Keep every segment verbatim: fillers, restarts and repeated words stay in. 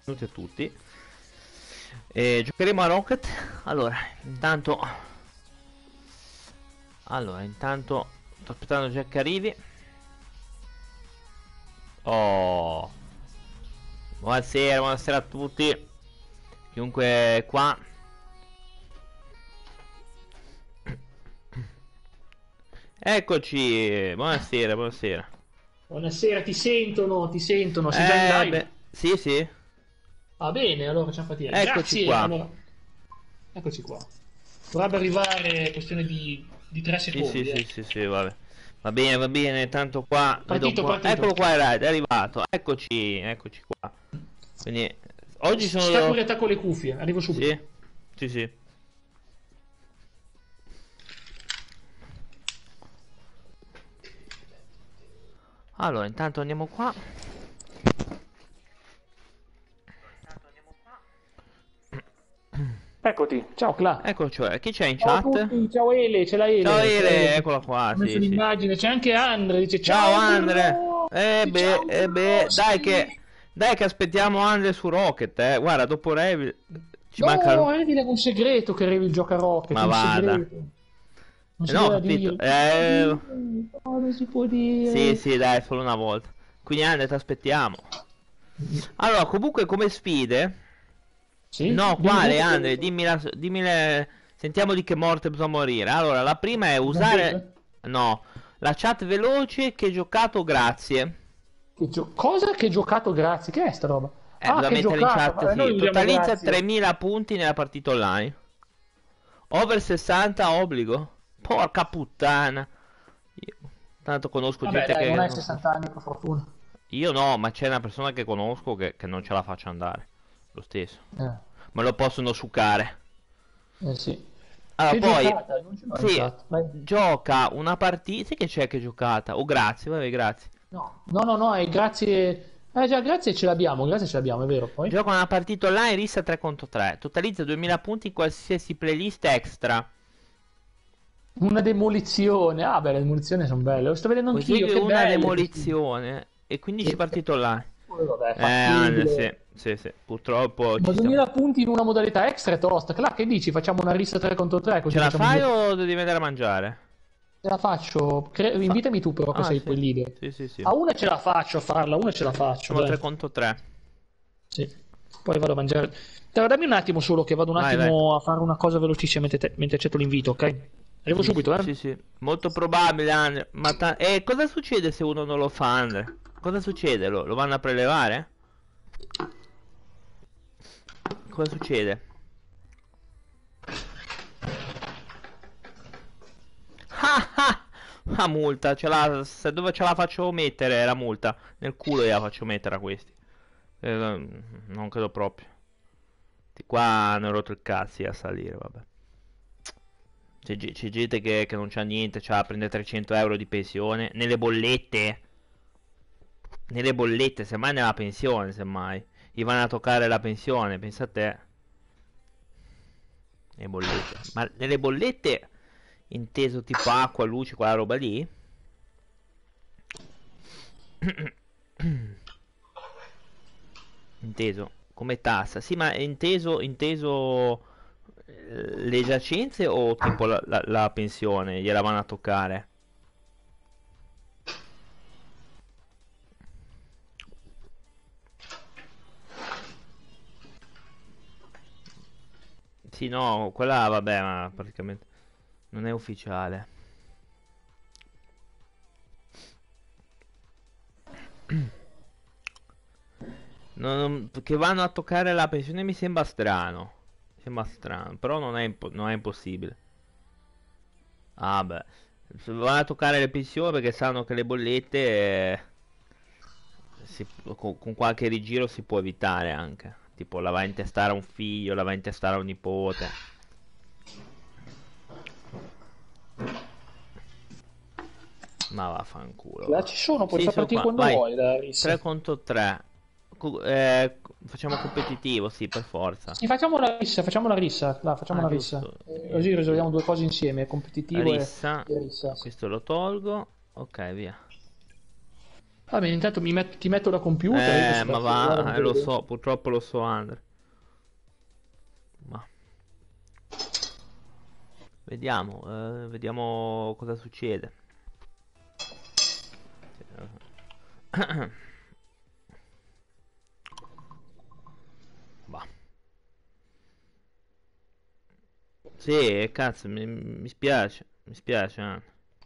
benvenuti a tutti. E giocheremo a Rocket. Allora, intanto Allora, intanto sto aspettando Jack che arrivi. Oh, buonasera, buonasera a tutti. Chiunque è qua. Eccoci, buonasera, buonasera. Buonasera, ti sentono, ti sentono, sei già in Eh, live? beh, sì, sì. Va bene, allora facciamo partire. Eccoci Grazie, qua. allora, eccoci qua. Dovrebbe arrivare questione di, di tre Sì, sì, secondi, sì, eh. sì, sì, vabbè. Va bene, va bene, tanto qua vedo un Partito, po'. partito. Eccolo qua, è è arrivato. Eccoci, eccoci qua. Quindi, oggi Si sta sono... pure con le cuffie, arrivo subito. Sì, sì, sì. Allora, intanto andiamo qua. Eccoti, ciao Cla. Ecco, cioè, chi c'è in Ciao a chat? tutti, ciao Ele, c'è la Ciao Ele, c'è la Ele, Ele. eccola qua, Ho messo sì, sì. l'immagine, c'è anche Andre, dice Ciao ciao Andre. Bruno, Eh dice, beh, ciao eh Bruno, beh, dai sì. che... Dai che aspettiamo Andre su Rocket, eh. Guarda, dopo Revi ci manca... No, è un segreto che arrivi il gioco a Rocket, Ma un vada. segreto. Non Eh, si no, ho doveva capito. dire, non si può Eh... dire, no, non si può Sì, dire. sì, dai, solo una volta. Quindi Andre, ti aspettiamo. Allora, comunque come sfide... Sì? No, Dimmi quale tutto Andre? che... Dimmi la... Dimmi le... Sentiamo di che morte bisogna morire. Allora, la prima è usare... Vampeta? No, la chat veloce che giocato grazie. Che gio- Cosa? Che giocato grazie? Che è sta roba? Eh, Ah, bisogna che mettere in giocato! chat, Eh, noi sì. usiamo Totalizza grazie. tremila punti nella partita online. Over sessanta obbligo. Porca puttana. Io tanto conosco Vabbè, gente dai, non che... hai non so. sessanta anni, per fortuna. Io no, ma c'è una persona che conosco che, che non ce la faccia andare. Lo stesso. Eh, Me lo possono succare. eh sì. Allora, Che poi... giocata? Non ce l'ho in Sì, chat. Vai. gioca una partita... Sì che c'è che è giocata. Oh, grazie, vabbè, grazie. No, no, no, no, è grazie... Eh già, grazie ce l'abbiamo, grazie ce l'abbiamo, è vero, poi. Gioca una partita online, rissa tre contro tre. Totalizza duemila punti in qualsiasi playlist extra. Una demolizione. Ah, beh, le demolizioni sono belle. Lo sto vedendo anch'io, Così che una belle queste. demolizione e quindici Sì. partite online. Eh, vabbè, Eh, Anne, sì, fattibile. sì, sì, purtroppo Ma ci siamo. duemila punti in una modalità extra è tosta. Clar, che dici? Facciamo una rissa tre contro tre Ce così la facciamo fai due. o devi andare a mangiare? Ce la faccio. Cre- Fa- Invitami tu però che Ah, sei sì, poi libero. sì, sì, sì. A una ce la faccio a farla, a una ce la faccio, Facciamo tre dai. contro tre. Sì. Poi vado a mangiare. Dai, dammi un attimo solo che vado un Vai, vai. attimo a fare una cosa velocissima mentre, te- mentre accetto l'invito, ok? Arrivo Sì, subito, sì, eh? sì. Molto probabile, Andre. Ma ta- eh, cosa succede se uno non lo fa, Andre? Cosa succede? Lo, lo vanno a prelevare? Cosa succede? Ah ah! La multa, ce la, se dove ce la faccio mettere la multa? Nel culo gliela faccio mettere a questi. Eh, non credo proprio. Di qua hanno rotto il cazzo a salire, vabbè. C'è, ge- c'è gente che, che non c'ha niente, c'ha prende trecento euro di pensione. Nelle bollette. Nelle bollette, semmai nella pensione, semmai. Gli vanno a toccare la pensione, pensa a te. Le bollette. Ma nelle bollette, inteso tipo acqua, luce, quella roba lì? Inteso come tassa. Sì, ma è inteso, inteso eh, le giacenze o tipo la, la- la pensione gliela vanno a toccare? Sì, no, quella vabbè, ma praticamente non è ufficiale. Non- che vanno a toccare la pensione mi sembra strano. Mi sembra strano, però non è, impo- non è impossibile. Ah, beh. Se vanno a toccare le pensioni perché sanno che le bollette eh, si- con, con qualche rigiro si può evitare anche. Tipo la va a intestare a un figlio, la va a intestare a un nipote. Ma vaffanculo, Là va. ci sono, puoi Sì, far sono partire qua. quando Vai. vuoi la rissa. tre contro tre. Facciamo competitivo, sì, per forza. Sì, facciamo la rissa, facciamo la rissa, là, facciamo Ah, la rissa. giusto. Eh, Eh, così sì. risolviamo due cose insieme, competitivo e, Rissa. e rissa. Sì. Questo lo tolgo. Ok, via. Va bene, intanto mi met- ti metto da computer, io Eh, questo ma cazzo di guarda, non va, eh, lo vedo. so, purtroppo lo so, Andre. Ma vediamo, eh, vediamo cosa succede. Bah. Sì, cazzo, mi, mi spiace, mi spiace, eh.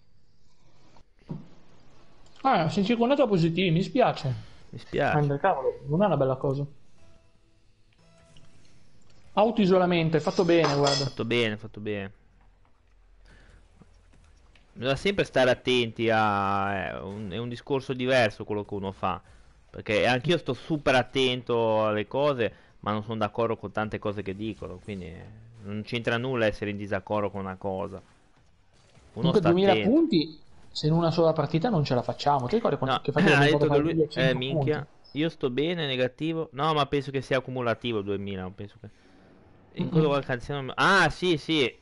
Ah, sei circondato da positivi, mi spiace. Mi spiace. Andre, cavolo, non è una bella cosa. Autoisolamento, hai fatto bene, guarda. Fatto bene, fatto bene. Bisogna sempre stare attenti a... È un, è un discorso diverso quello che uno fa. Perché anch'io sto super attento alle cose, ma non sono d'accordo con tante cose che dicono. Quindi eh, non c'entra nulla essere in disaccordo con una cosa. Uno Comunque sta duemila attento. punti, se in una sola partita non ce la facciamo. Ti ricordi No, quanto- che fatica ha abbiamo fatto detto a che fare lui... Eh, duemilacinque punti? minchia. Io sto bene, negativo. No, ma penso che sia accumulativo il duemila. Non penso che... In quello Mm-mm. qualche anziano... Ah, sì, sì.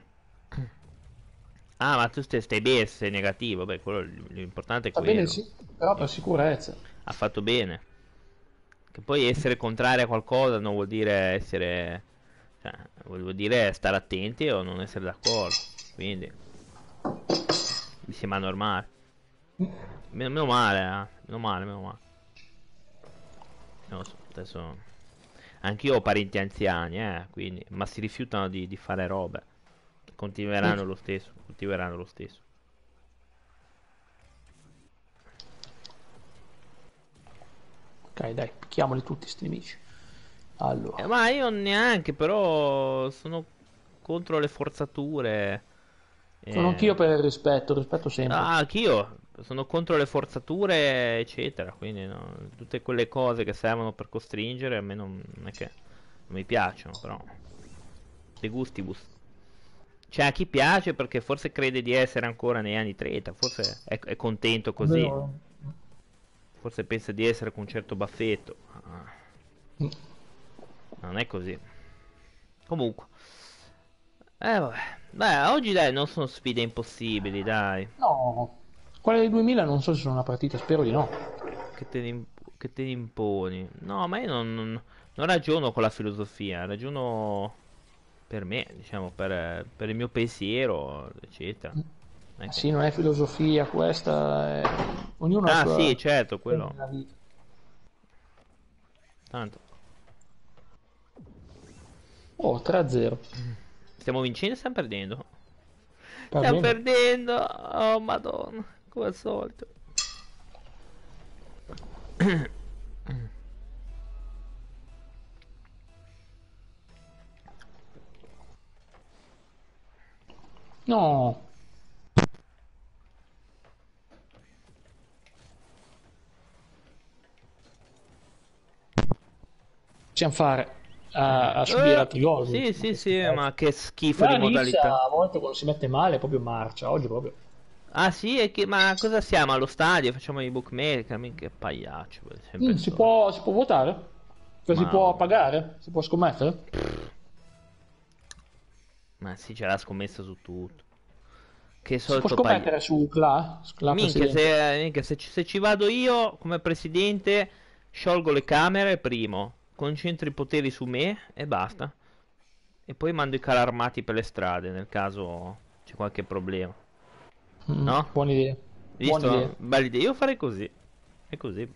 Ah, ma tu stai, stai bene, se sei negativo. Beh, quello, l'importante è Va bene, quello. sì, però per sicurezza. Ha fatto bene. Che poi essere contrari a qualcosa non vuol dire essere... Cioè, vuol vuol dire stare attenti o non essere d'accordo. Quindi, mi sembra normale. Meno, meno male, eh. Meno male, meno male. Non lo so, adesso... Anch'io ho parenti anziani, eh, quindi... Ma si rifiutano di, di fare robe. Continueranno lo stesso, continueranno lo stesso. Ok, dai, picchiamoli tutti sti nemici. Eh, Allora, ma io neanche, però sono contro le forzature. sono Eh, anch'io per il rispetto, rispetto sempre. ah, anch'io sono contro le forzature, eccetera. Quindi no, tutte quelle cose che servono per costringere a me non, non è che non mi piacciono, però. De gustibus. C'è a chi piace perché forse crede di essere ancora negli anni trenta, forse è, è contento così, Almeno- forse pensa di essere con un certo baffetto. Ah, non è così. Comunque. Eh vabbè. Beh, oggi dai, non sono sfide impossibili, dai. No, quella del duemila non so se sono una partita, spero di no. Che te ne, imp- che te ne imponi. No, ma io non, non- non ragiono con la filosofia, ragiono per me, diciamo, per, per il mio pensiero, eccetera. Non è Eh che- sì, non è filosofia questa, è- ognuno ha la Ah, sì, sua certo, idea quello. nella vita. Tanto. Oh, tre a zero. Stiamo vincendo o stiamo perdendo? Stiamo Perdendo. perdendo. Oh, madonna. Come al solito. No, possiamo fare a, a subire Eh, altri gol. sì, Ma sì, che sì, schifezza. ma che schifo di La Nizza modalità. a volte quando si mette male proprio marcia, oggi proprio. Ah, sì, e che- ma cosa siamo allo stadio? Facciamo i bookmaker? Minchia, che pagliaccio, sempre Mm, il si solito. può, si può votare? Cioè, si Ma, può pagare? Si può scommettere? ma sì, c'è la scommessa su tutto. Che Si può solito pagliaccio. scommettere su Cla, Cla Minchia, presidente. se, minchia, se ci, se ci vado io come presidente, sciolgo le camere primo, concentro i poteri su me e basta. E poi mando i carri armati per le strade nel caso c'è qualche problema. Mm, No? buona idea. Buona idea. Visto? Bella idea. Io farei così. È così.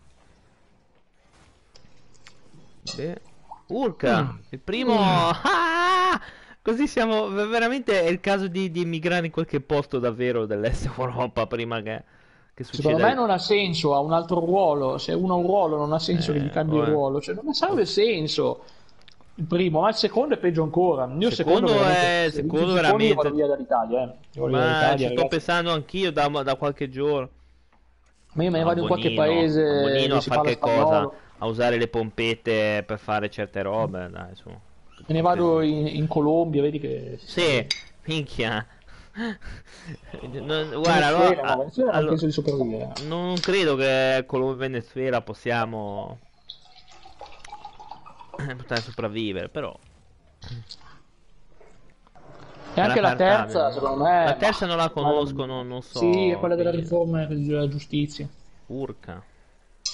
Beh. Urca, Mm. il primo... Mm. Ah! Così siamo... Veramente è il caso di, di emigrare in qualche posto davvero dell'est Europa prima che, che Secondo succeda... me il- non ha senso, ha un altro ruolo. Se uno ha un ruolo non ha senso che gli Eh, cambi il oh, eh. ruolo. Cioè, non ne Oh. serve senso. Il primo, ma il secondo è peggio ancora. Io il secondo Secondo veramente, è... se vince il Secondo secondo io vado veramente... via dall'Italia, eh. Io vado via Ma ci dall'Italia, sto ragazzi. pensando anch'io da, da qualche giorno. Ma io me ne A vado in qualche Bonino, a paese Bonino dove a si fare parla che cosa? spagnolo. A usare le pompette per fare certe robe, dai, su. Me ne vado in, in Colombia, vedi che si sta Sì, bene. minchia. Non- guarda, allora, Venezuela, no, a- Venezuela non allora, penso di sopravvivere. non credo che con Venezuela possiamo poter sopravvivere, però E era anche la cartabile, terza, no? secondo La me, terza non la bah, ma conosco, non- non, non sì, è so, quella della quindi... riforma della giustizia. Urca.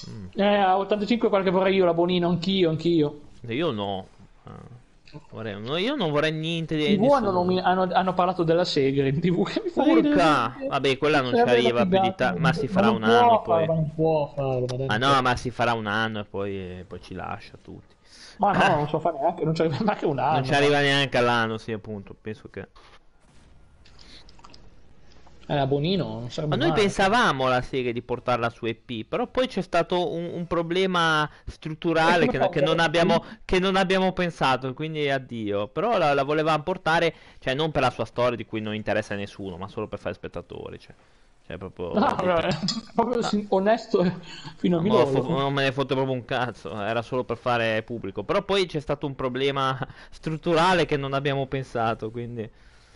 Mm. Eh, a ottantacinque qualche vorrei io la Bonino, anch'io, anch'io. Io no. Ah, vorrei- no, io non vorrei niente di In T V hanno, nessuno. nomi- hanno- hanno parlato della Segre in T V, che mi fa ridere Urca! perché Vabbè, quella non ci sarebbe la arriva più di figata. ta- ma si Ma farà non un anno può farlo, poi. ma non può farlo, ma dai, Ma non no, può. ma si farà un anno e poi, e poi ci lascia tutti. Ma no, non so fare neanche, non ci arriva neanche un Non ci anno. Ma... arriva neanche all'anno, sì, appunto. Penso che. Eh, a Bonino non Ma sarebbe noi male. pensavamo alla serie di portarla su E P, però poi c'è stato un, un problema E strutturale come che, fa che un non abbiamo, P? che non abbiamo pensato, quindi addio. Però la, la volevamo portare, cioè non per la sua storia di cui non interessa a nessuno, ma solo per fare spettatori, cioè, cioè proprio No, detto. vabbè, proprio Ah, sin- onesto fino a no, ma fo- midollo. non me ne fotte proprio un cazzo, era solo per fare pubblico. Però poi c'è stato un problema strutturale che non abbiamo pensato, quindi.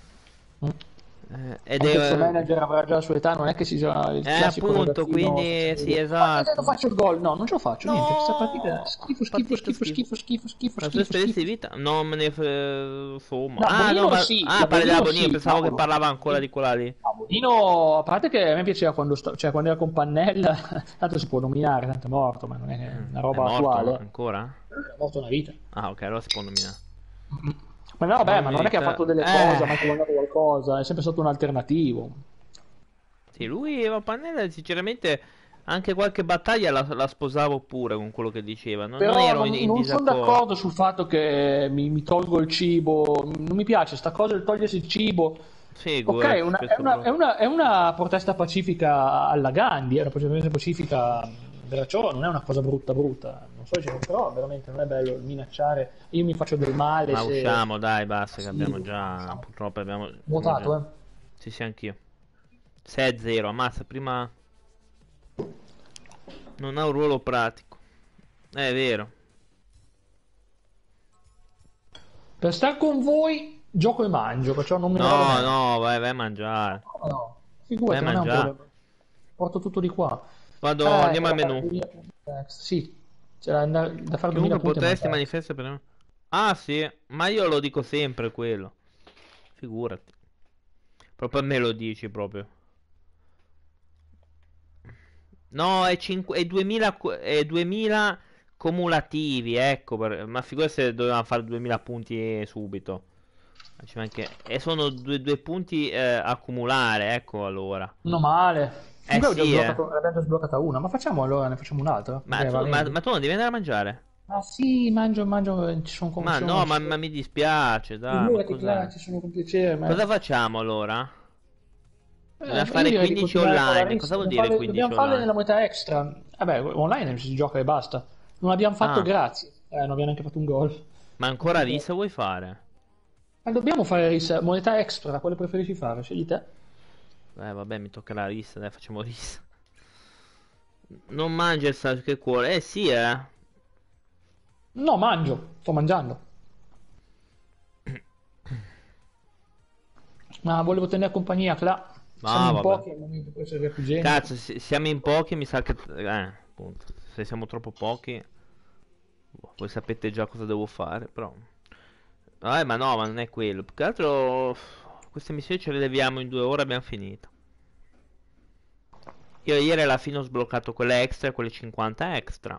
eh, ed Anche il suo è. manager avrà già la sua età, non è che si gioca il Eh, classico appunto, ragazzino senza quindi sì, idea. Ma adesso esatto. faccio il gol, no, non ce lo faccio, niente, questa partita è No, schifo, schifo, partita schifo, schifo. schifo, schifo, schifo, La sua schifo, esperienza schifo. di vita non me ne f- insomma. No, Ah, no, Bonino ma sì, ah, la parli della Bonino Bonino, sì, pensavo che cavolo. parlava ancora di quella lì. No, Bonino, a parte che a me piaceva quando, sta- cioè, quando era con Pannella, tanto si può nominare, tanto è morto, ma non è che è Mm, una è roba morto attuale. ancora? È morto una vita. Ah, ok, allora si può nominare. Ma no, vabbè, Una ma non è che ha vita. fatto delle cose, Eh. ha mai comandato qualcosa, è sempre stato un alternativo. Sì, lui Eva Pannella sinceramente anche qualche battaglia la, la sposavo pure con quello che diceva. Non, non Però ero in, non, in non sono disaccordo. d'accordo sul fatto che mi, mi tolgo il cibo, non mi piace sta cosa del togliersi il cibo. Ok, è Figurati, una, è questo una- è proprio. una- è una protesta pacifica alla Gandhi, è una protesta pacifica della ciò, non è una cosa brutta brutta, non so dicere, però veramente non è bello minacciare, io mi faccio del male Ma se... usciamo, dai, basta che Sì, abbiamo già. diciamo. Purtroppo abbiamo. Siamo già. Votato, eh. Sì, sì, anch'io. sei a zero, ammazza, prima. Non ha un ruolo pratico. Eh, È vero. Per stare con voi gioco e mangio, perciò non me ne vado No, neanche. no, vai, vai a mangiare. No, no, Vai a figurati, non è un mangiare. problema. Porto tutto di qua. Vado, Eh, c'è andiamo al da fare menù. duemila punti extra. Sì, c'è da, da- da fare duemila Chiunque punti e protesti mezzo extra. manifesta per me. Ah, sì, ma io lo dico sempre quello. Figurati. Proprio a me lo dici proprio. No, è, cinque, è duemila, cu- è duemila cumulativi, ecco. per- ma figurati se dovevamo fare duemila punti subito. Ma ci manca- E sono due, due punti eh, a cumulare, ecco allora. Non male. Eh Comunque ho già sì, eh. sbloccato, ne abbiamo già sbloccata una, ma facciamo allora, ne facciamo un'altra? Ma Perché va tu, ma, meglio. ma tu non devi andare a mangiare? Ah sì, mangio, mangio, eh, ci sono con, Ma ci sono, no, ci ma, sono. ma mi dispiace, dai, ma Figurati, Clara, cosa. ci sono con piacere, ma... Cosa facciamo allora? Eh, Dobbiamo io fare direi di quindici continuare con la online. rissa, Cosa vuol dobbiamo dire farle, quindici dobbiamo farle online? nella modalità extra. Vabbè, online si gioca e basta. Non abbiamo fatto Ah, grazie. Eh, non abbiamo neanche fatto un gol. ma ancora rissa vuoi fare? Ma dobbiamo fare rissa, modalità extra, quale preferisci fare? Scegli te. Eh, vabbè, mi tocca la rissa, dai, facciamo rissa. Non mangia il sacco che cuore. Eh sì, eh. No, mangio, sto mangiando. Ma volevo tenere compagnia, Cla. Siamo Ah, in vabbè. pochi al momento per essere più gente. Cazzo, se- siamo in pochi, mi sa che. Eh, appunto. Se siamo troppo pochi, boh, voi sapete già cosa devo fare, però. Eh, ma no, ma non è quello. Più che altro. Queste missioni ce le leviamo in due ore, abbiamo finito. Io ieri alla fine ho sbloccato quelle extra, quelle cinquanta extra.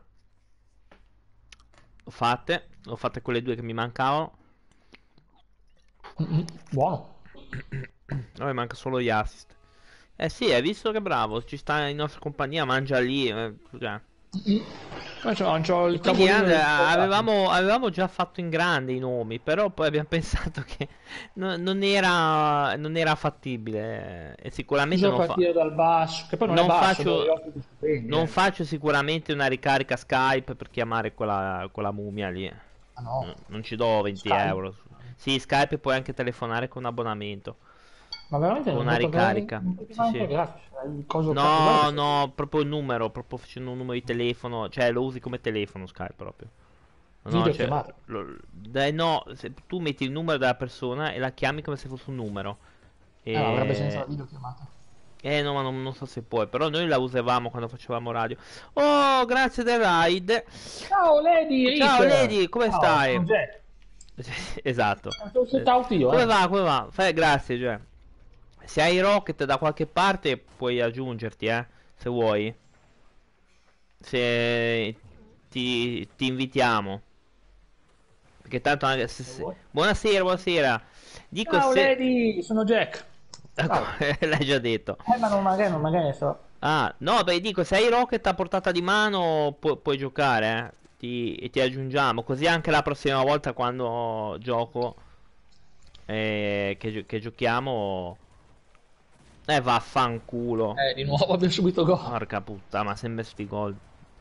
L'ho fatte. Ho fatte quelle due che mi mancavano. Mm-mm, buono. Ora manca solo gli assist. Eh sì, hai visto che bravo, ci sta in nostra compagnia, mangia lì. eh, cioè. Mm-mm. Ma c'ho, c'ho il E quindi tavolino Andre, del ricordato. avevamo, avevamo già fatto in grande i nomi, però poi abbiamo pensato che no- non era, non era fattibile. eh, E sicuramente Bisogna non fa, partire dal basso, che poi non è non basso, dove gli faccio, ospiti stupendi, non eh. faccio sicuramente una ricarica Skype per chiamare quella, quella mummia lì. Ah no, No, non ci do venti Skype. euro. Sì, Skype puoi anche telefonare con abbonamento, Ma veramente con non una puoi pagare, ricarica. non puoi Sì, pagare anche sì. gratis. Cioè, il coso cazzo, guarda No, che... no, proprio il numero, proprio facendo un numero di telefono, cioè lo usi come telefono Skype proprio. No, cioè, Videochiamata. lo- dai, no, se tu metti il numero della persona e la chiami come se fosse un numero. Eh, ma avrebbe senso la E... videochiamata. Eh, no, ma non, non so se puoi, però noi la usavamo quando facevamo radio. Oh, grazie del ride. Ciao Lady Ciao Rick! Lady, come Ciao, stai? sono Jack. Esatto. Sono Eh, set-out io, Come eh. va, come va? Fai, grazie, cioè. Se hai rocket da qualche parte puoi aggiungerti, eh, se vuoi. se ti, ti invitiamo. Perché tanto anche se, se- buonasera, buonasera. Dico Ciao se... Lady, sono Jack. Ecco, Ciao. l'hai già detto. Eh, ma non magari, non magari ne so. Ah, no, beh, dico, se hai Rocket a portata di mano pu- puoi giocare, eh. Ti, e ti aggiungiamo. Così anche la prossima volta quando gioco, eh, che, gio- che giochiamo... Eh, vaffanculo. Eh, di nuovo abbiamo subito gol. Porca puttana, ma sempre sti gol.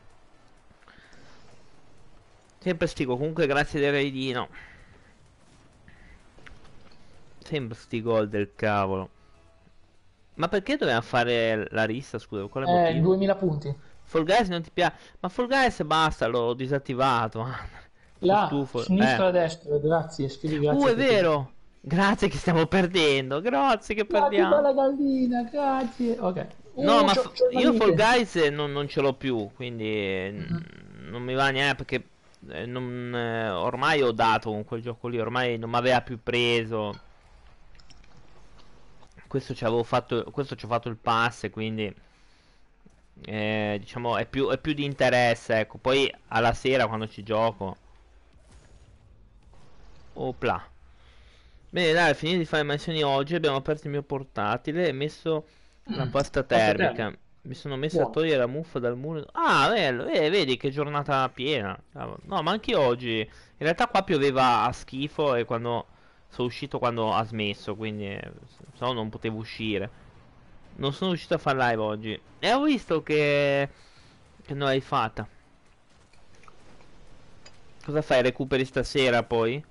Sempre sti gol. Comunque grazie del raidino. Sempre sti gol del cavolo. Ma perché dovevamo fare la rissa, scusa? Quale Eh, motivo? duemila punti. Fall Guys non ti piace? Ma Fall Guys basta, l'ho disattivato. Sono Là, stufo. Eh. sinistra a destra, grazie, scrivi Uh, grazie è a tutti. vero! Grazie che stiamo perdendo. Grazie che Grazie perdiamo. bella gallina, grazie. Ok. No, Uh, ma c'ho, f- c'ho il io Fall manite. Guys eh, non, non ce l'ho più, quindi eh, Mhm. non mi va neanche perché eh, non, eh, ormai ho dato con quel gioco lì, ormai non mi aveva più preso. Questo ci avevo fatto, questo ci ho fatto il pass, quindi eh, diciamo è più, è più di interesse, ecco. Poi alla sera quando ci gioco, opla. Bene, dai, finito di fare le mansioni oggi, abbiamo aperto il mio portatile e messo la Mm, pasta pasta termica. termica. Mi sono messo a Buono. togliere la muffa dal muro. Ah, bello, eh, vedi che giornata piena. Cavolo. No, ma anche oggi. In realtà qua pioveva a schifo e quando sono uscito quando ha smesso, quindi eh, se no non potevo uscire. Non sono riuscito a fare live oggi. E ho visto che che non l'hai fatta. Cosa fai? Recuperi stasera poi?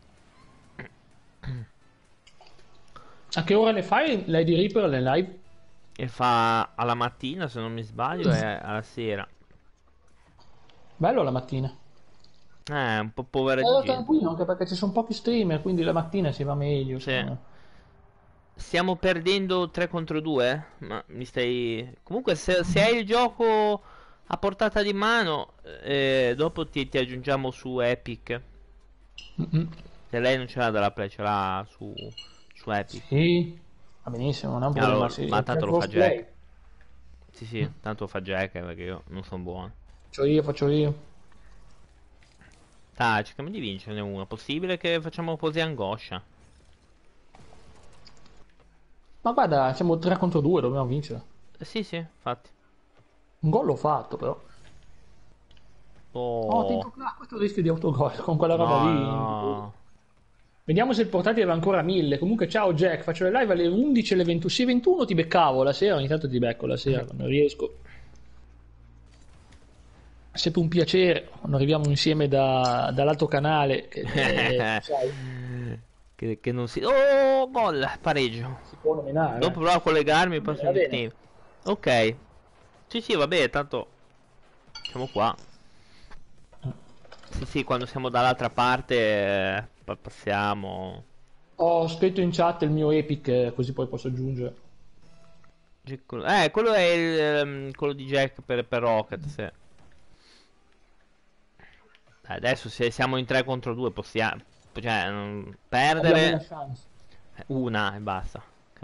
A che ora le fai? Lady Reaper, le live? E fa alla mattina, se non mi sbaglio, e alla sera. Bello la mattina. Eh, un po' povera di Bello gente. tranquillo, anche perché ci sono pochi streamer, quindi la mattina si va meglio, Sì. secondo me. Stiamo perdendo tre contro due? Ma mi stai... Comunque se, se hai il gioco a portata di mano, eh, dopo ti, ti aggiungiamo su Epic. Mm-mm. Se lei non ce l'ha dalla Play, ce l'ha su, su Epic. Sì, va benissimo, non è un problema. Allora, Sì, ma c'è tanto lo fa Jack. crossplay. Sì, sì, tanto lo fa Jack eh, perché io non sono buono. Faccio io, faccio io. Dai, cerchiamo di vincerne uno. Possibile che facciamo così angoscia. Ma guarda, siamo tre contro due, dobbiamo vincere. Eh, sì, sì, infatti. Un gol l'ho fatto, però. Oh, Oh, attento là, questo è il rischio di autogol con quella roba no, lì. no. Vediamo se il portatile va ancora a mille. Comunque, ciao Jack, faccio le live alle undici e alle ventuno. Sì, ventuno ti beccavo la sera, ogni tanto ti becco la sera quando riesco. È sempre un piacere quando arriviamo insieme da- dall'altro canale, che eh, sai, che, che non si... Oh, gol, pareggio. si può nominare. Dopo provo a collegarmi, Va poi bene, sono va in bene. team. Ok. Sì, sì, vabbè, tanto siamo qua. Sì, sì, quando siamo dall'altra parte eh, pa- passiamo. Ho scritto in chat il mio Epic, eh, così poi posso aggiungere. Gic- Eh, quello è il, ehm, quello di Jack per, per Rocket, sì. Dai, adesso se siamo in tre contro due possiamo... Cioè, non- Abbiamo una perdere chance. eh, una e basta. Ok.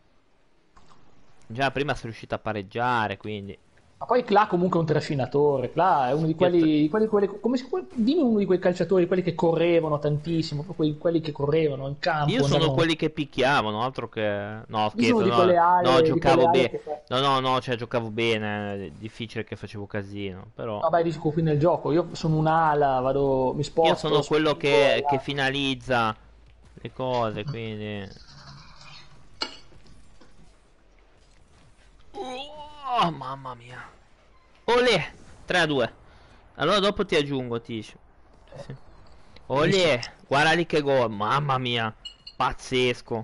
Già prima sei riuscito a pareggiare, quindi... Ma poi Cla comunque è un trascinatore. Cla è uno di Io, t- quelli, quelli, quelli- come si, dimmi uno di quei calciatori, quelli che correvano tantissimo, proprio quei- quelli che correvano in io campo, sono andavano. quelli che picchiavano, altro che... No, Io sono scherzo, di no, quelle no, ale, di quelle giocavo ale bene. che fa. No, no, no, cioè giocavo bene, è difficile che facevo casino, però... Vabbè, dico qui nel gioco. Io sono un'ala, vado, mi Io sposto, sono quello spingo. che, che Là. finalizza le cose, quindi... Oh, mamma mia. Olè, tre a due. Allora dopo ti aggiungo, Tish. Sì, sì. Benissimo. Olè, guarda lì che gol, mamma mia. Pazzesco.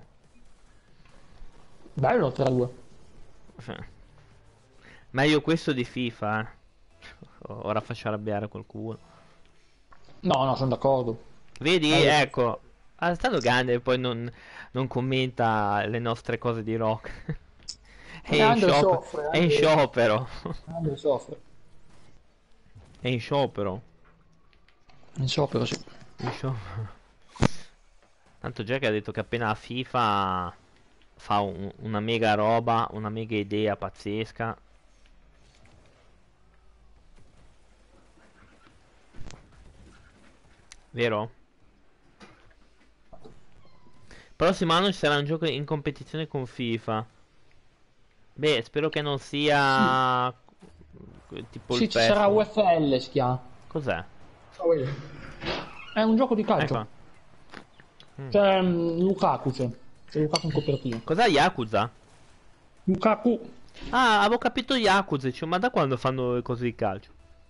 Bello tre a due. Cioè, meglio questo di FIFA, eh. Ora faccio arrabbiare qualcuno. No, no, sono d'accordo. Vedi, Meglio FIFA. ecco. Ah, è stato grande e poi non, non commenta le nostre cose di rock. È Eh, in Andre sciopero. soffre, È in Andre, sciopero. Andre soffre. È in sciopero. In sciopero, sì. In sciopero. Tanto Jack ha detto che appena a FIFA fa un- una mega roba, una mega idea pazzesca. vero? Prossimo anno ci sarà un gioco in competizione con FIFA. Beh, spero che non sia tipo il Sì, ci sarà PES. U F L, si chiama. Cos'è? È un gioco di calcio. Ecco. Mm. C'è mm, Lukaku, c'è. C'è Lukaku in copertina. Cos'è Yakuza? Lukaku. Ah, avevo capito Yakuza, dicevo, ma da quando fanno le cose di calcio?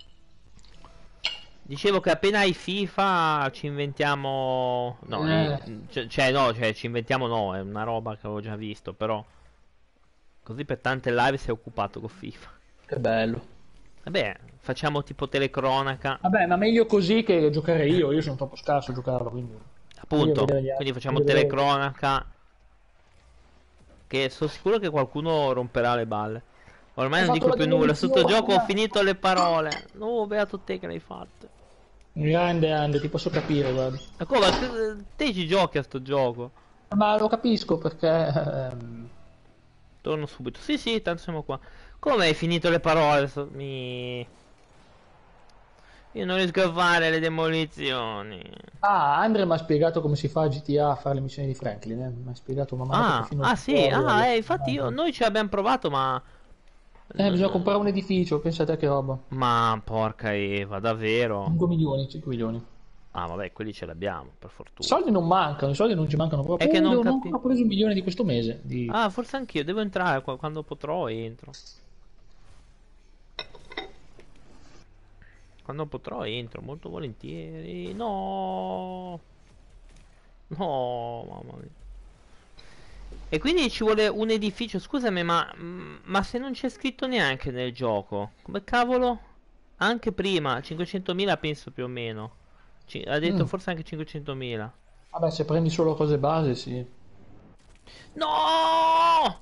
Dicevo che appena hai FIFA ci inventiamo... No, Eh, eh, cioè, cioè, no, cioè ci inventiamo no, è una roba che avevo già visto, però... Così per tante live sei occupato con FIFA. che bello. Vabbè, facciamo tipo telecronaca. Vabbè, ma meglio così che giocare io. Io sono troppo scarso a giocarlo, quindi. Meglio Appunto, vedere gli altri. quindi facciamo Meglio vedere- telecronaca. Che sono sicuro che qualcuno romperà le balle. Ormai Hai non fatto dico la più nulla. Sotto demolizione, gioco ho guarda. finito le parole. No, beato te che l'hai fatte. Grande Ande, ti posso capire, guarda. Ma come? Te, te ci giochi a sto gioco? Ma lo capisco perché. ehm, Torno subito. Sì, sì, tanto siamo qua. Come hai finito le parole? So- Mi... Io non riesco a fare le demolizioni. Ah, Andre mi ha spiegato come si fa a G T A a fare le missioni di Franklin. Eh? Mi ha spiegato man mano che Ah, fino al ah sì, tutorial. ah, eh, infatti io, noi ci abbiamo provato, ma... Eh, bisogna comprare un edificio, pensa a te che roba. Ma porca Eva, davvero? cinque milioni, cinque milioni. Ah, vabbè, quelli ce l'abbiamo, per I fortuna. soldi non mancano, i soldi non ci mancano proprio. È che Oh, non devo- non ho capi... ancora preso un milione di questo mese. Di... Ah, forse anch'io, devo entrare qua- quando potrò entro. Quando potrò entro, molto volentieri. No, no, mamma mia. E quindi ci vuole un edificio, scusami, ma, ma se non c'è scritto neanche nel gioco, come cavolo? Anche prima, cinquecentomila penso più o meno. Ci- ha detto Mm. forse anche cinquecentomila. Vabbè, se prendi solo cose base, sì. No!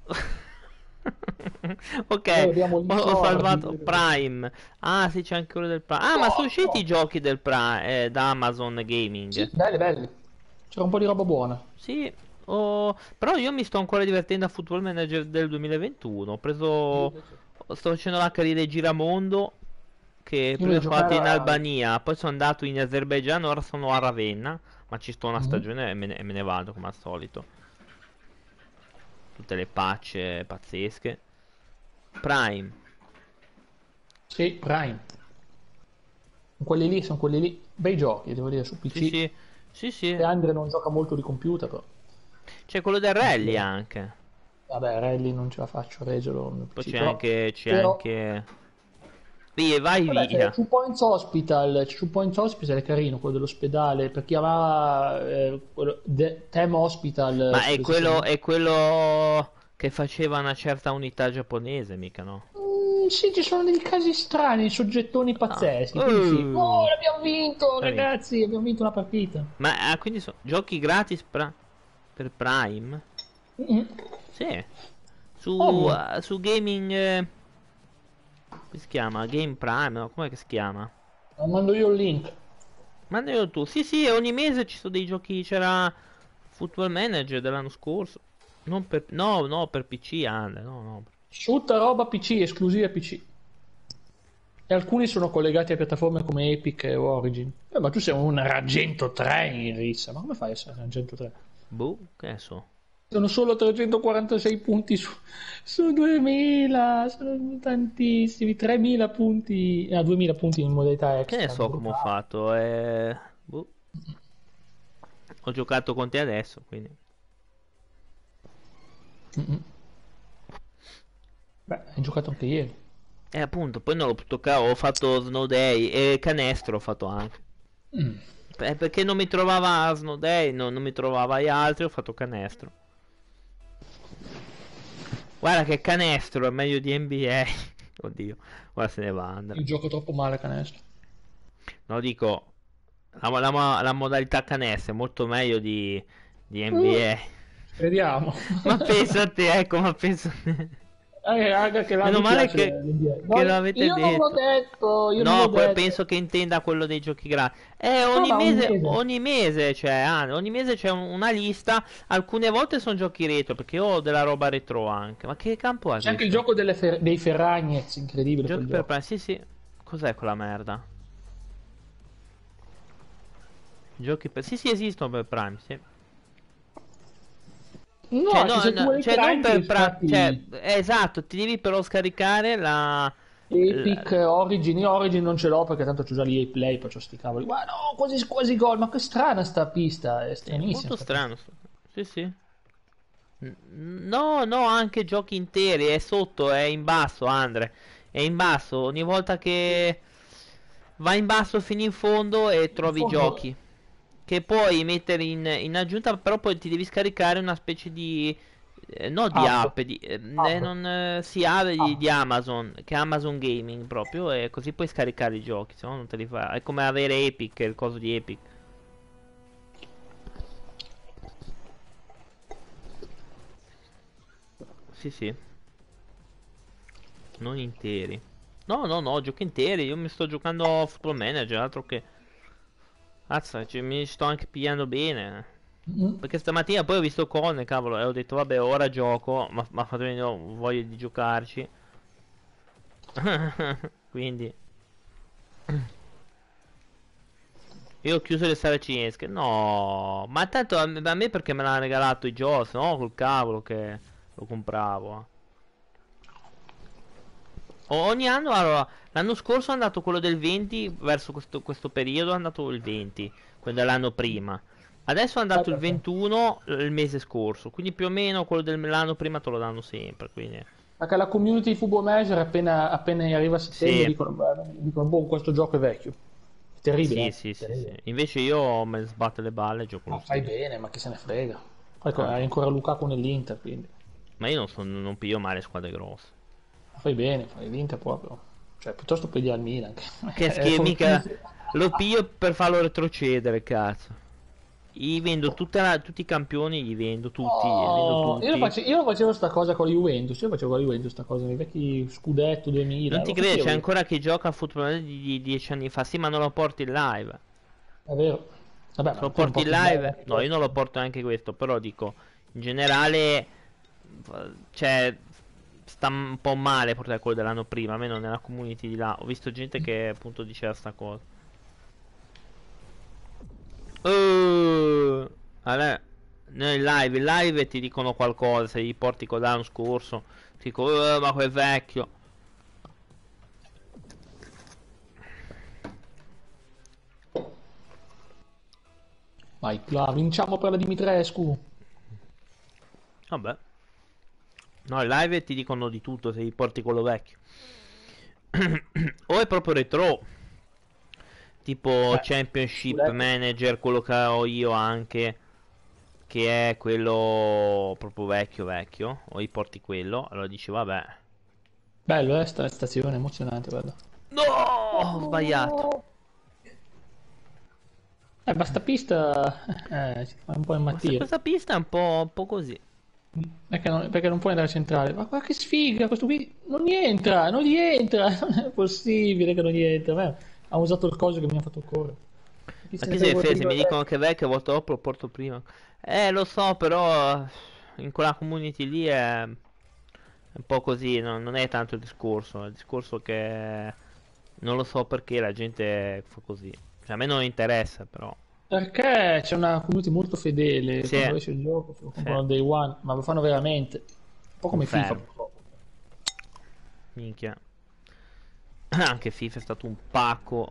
Ok, Noi abbiamo gli ho, ho soldi. salvato Prime. Ah, sì, c'è anche quello del Prime. Ah, ma sono usciti i giochi del Prime, eh, da Amazon Gaming. Sì, belli, belli. C'era un po' di roba buona. Sì, ho- però io mi sto ancora divertendo a Football Manager del duemilaventuno. Ho preso, sto facendo la carriera di giramondo che Io prima voglio sono andato in giocare a... Albania, poi sono andato in Azerbaijan, ora sono a Ravenna, ma ci sto una Mhm. stagione e me ne, e me ne vado come al solito. Tutte le patch pazzesche. Prime. Sì, Prime. Quelli lì sono quelli lì. Bei giochi, devo dire, su Sì, P C. sì, sì, sì. E Andre non gioca molto di computer, però. C'è quello del rally anche. Vabbè, Rally non ce la faccio a reggerlo nel Poi P C, c'è però... anche, c'è però- anche... Via, vai Vabbè, c'è via. Two Points Hospital, Two Points Hospital è carino, quello dell'ospedale, per chi amava eh, quello, The Them Hospital. Ma è credo si quello, chiami. è quello che faceva una certa unità giapponese, mica no? Mm, sì, ci sono dei casi strani, soggettoni pazzeschi, Ah. quindi sì. Uh. Oh, l'abbiamo vinto, Hai vinto. ragazzi, abbiamo vinto una partita. Ma ah, quindi sono giochi gratis pra- per Prime? Mm. Sì. Su, Ovvio. ah, su gaming... eh, come si chiama? Game Prime, no? Com'è che si chiama? Mando io il link. Mandalo tu. Sì, sì, ogni mese ci sono dei giochi. C'era Football Manager dell'anno scorso. Non per... No, no, per P C, Andre. No, no. Tutta roba P C, esclusiva P C. E alcuni sono collegati a piattaforme come Epic e Origin. Eh, ma tu sei un Argento tre in rissa, ma come fai a essere un Argento tre? Boh, che ne so. Sono solo trecentoquarantasei punti su, su duemila, sono tantissimi, tremila punti, ah, duemila punti in modalità Che extra. ne so come ho fatto. Eh... Boh. Ho giocato con te adesso, quindi. Mm-mm. Beh, hai giocato anche ieri. E appunto, poi non l'ho toccato. Ho fatto Snow Day e Canestro ho fatto anche. Mm. Eh, perché non mi trovava a Snow Day, no, non mi trovava gli altri, ho fatto Canestro. Guarda che Canestro è meglio di N B A. Oddio, ora se ne va Andrea. Io gioco troppo male a canestro. No, dico, la, la mo- la modalità canestro è molto meglio di, di N B A. Vediamo. Ma pensa a te, ecco, ma pensa a te. Eh, raga, che là Meno mi male piace che, l'N B A. che No, lo avete io non l'ho detto. detto, io non No, l'ho que- detto. penso che intenda quello dei giochi gratis. Eh, ogni ma ogni mese, mese. ogni mese c'è, ah, ogni mese c'è un- una lista. Alcune volte sono giochi retro, perché io ho della roba retro anche. Ma che campo è C'è anche il questo? gioco delle fer- dei Ferragnez, incredibile Giochi quel per gioco. Prime, sì, sì. Cos'è quella merda? Giochi per... Sì, sì, esistono per Prime, sì. No, Cioè, che no, se tu no, hai cioè non Prime ti per Prime, cioè, scatti eh, esatto, ti devi però scaricare la... la- Epic, Origin. Io Origin non ce l'ho perché tanto c'ho già l'E A Play, poi c'ho sti cavoli. Guarda, no, quasi, quasi gol, ma che strana sta pista, è È stranissima molto sta pista. strano. sto- Sì, sì. N- No, no, anche giochi interi, è sotto, è in basso, Andre. È in basso, ogni volta che vai in basso fino in fondo e In trovi i fondo... giochi. Che puoi mettere in, in aggiunta, però poi ti devi scaricare una specie di... eh, no di Hub, app, di, eh, eh, hub, non, eh, si ha di, hub. di Amazon, che è Amazon Gaming proprio, e così puoi scaricare i giochi, se no non te li fa. È come avere Epic, il coso di Epic. Sì, sì, non interi. No, no, no, giochi interi. Io mi sto giocando a Football Manager, altro che... Azza, cioè, mi sto anche pigliando bene. Mm. Perché stamattina poi ho visto Con, cavolo, e ho detto, vabbè, ora gioco. Ma mi ha fatto venire voglia di giocarci. Quindi, io ho chiuso le sale cinesche. No, ma tanto a me, a me perché me l'hanno regalato i Joss, no? Col cavolo che lo compravo. O- Ogni anno, allora, l'anno scorso è andato quello del venti, verso questo, questo periodo è andato il venti, quello dell'anno prima. Adesso è Sai andato il perché? ventuno eh, il mese scorso, quindi più o meno quello dell'anno prima te lo danno sempre, quindi... Perché la community di Football Manager appena, appena arriva a settembre Sì, dicono, "Beh, dicono, boh, questo gioco è vecchio. È terribile, sì, eh? sì, sì, sì. Terribile. Invece io me ne sbatto le balle e gioco lo Ma fai stesso. bene, ma chi se ne frega. Poi co- Ah hai no, ancora Lukaku nell'Inter, quindi ma io non, so, non piglio mai le squadre grosse. fai bene, fai l'Inter proprio. Cioè, piuttosto pigli al Milan. Che È schifo, mica fortissimo. lo piglio per farlo retrocedere, cazzo. Gli vendo tutta la- tutti i campioni, gli vendo tutti, li vendo Oh, io, lo tutti. face- io lo facevo sta cosa con la Juventus, io facevo con la Juventus sta cosa, nei vecchi scudetto Non duemila, ti lo credo, facevo c'è io, ancora chi gioca a football di, di dieci anni fa. Sì, ma non lo porti in live. è vero. Vabbè, Se ma lo tu non porti in porti in live live, anche no, io non questo. lo porto neanche questo. Però dico, in generale, v- cioè, sta un po' male portare quello dell'anno prima. Almeno nella community di là. Ho visto gente che appunto diceva sta cosa. Uh, allora, nel live, in live ti dicono qualcosa. Se gli porti con l'anno scorso, ti dico, "Eh, ma quel vecchio." Vai, là, vinciamo per la Dimitrescu. Vabbè. No, in live ti dicono di tutto se gli porti quello vecchio. O è proprio retro, tipo Eh, Championship scudetto. Manager, quello che ho io anche, che è quello proprio vecchio vecchio, o gli porti quello, allora dici vabbè. Bello, eh, sta stazione, emozionante, guarda. No, ho sbagliato. Eh, ma sta pista eh, ci fa un po' Questa, immattire. questa pista è un po', un po' così. Perché non, perché non puoi andare a centrale? Ma guarda che sfiga, questo qui non gli entra, non gli entra, non è possibile che non gli entra. Beh, ha usato il coso che mi ha fatto correre. Chi Ma se ne chi frega sei quello che fe? Se dico mi dicono vecchio? che è vecchio, a volte dopo lo porto prima. Eh, lo so, però in quella community lì è un po' così, no- non è tanto il discorso, è il discorso che non lo so perché la gente fa così. Cioè, a me non interessa, però. Perché c'è una community molto fedele, Sì, quando esce il gioco se lo sì, comprano day one, ma lo fanno veramente. Un po' come FIFA confermo. purtroppo. Minchia. Anche FIFA è stato un pacco.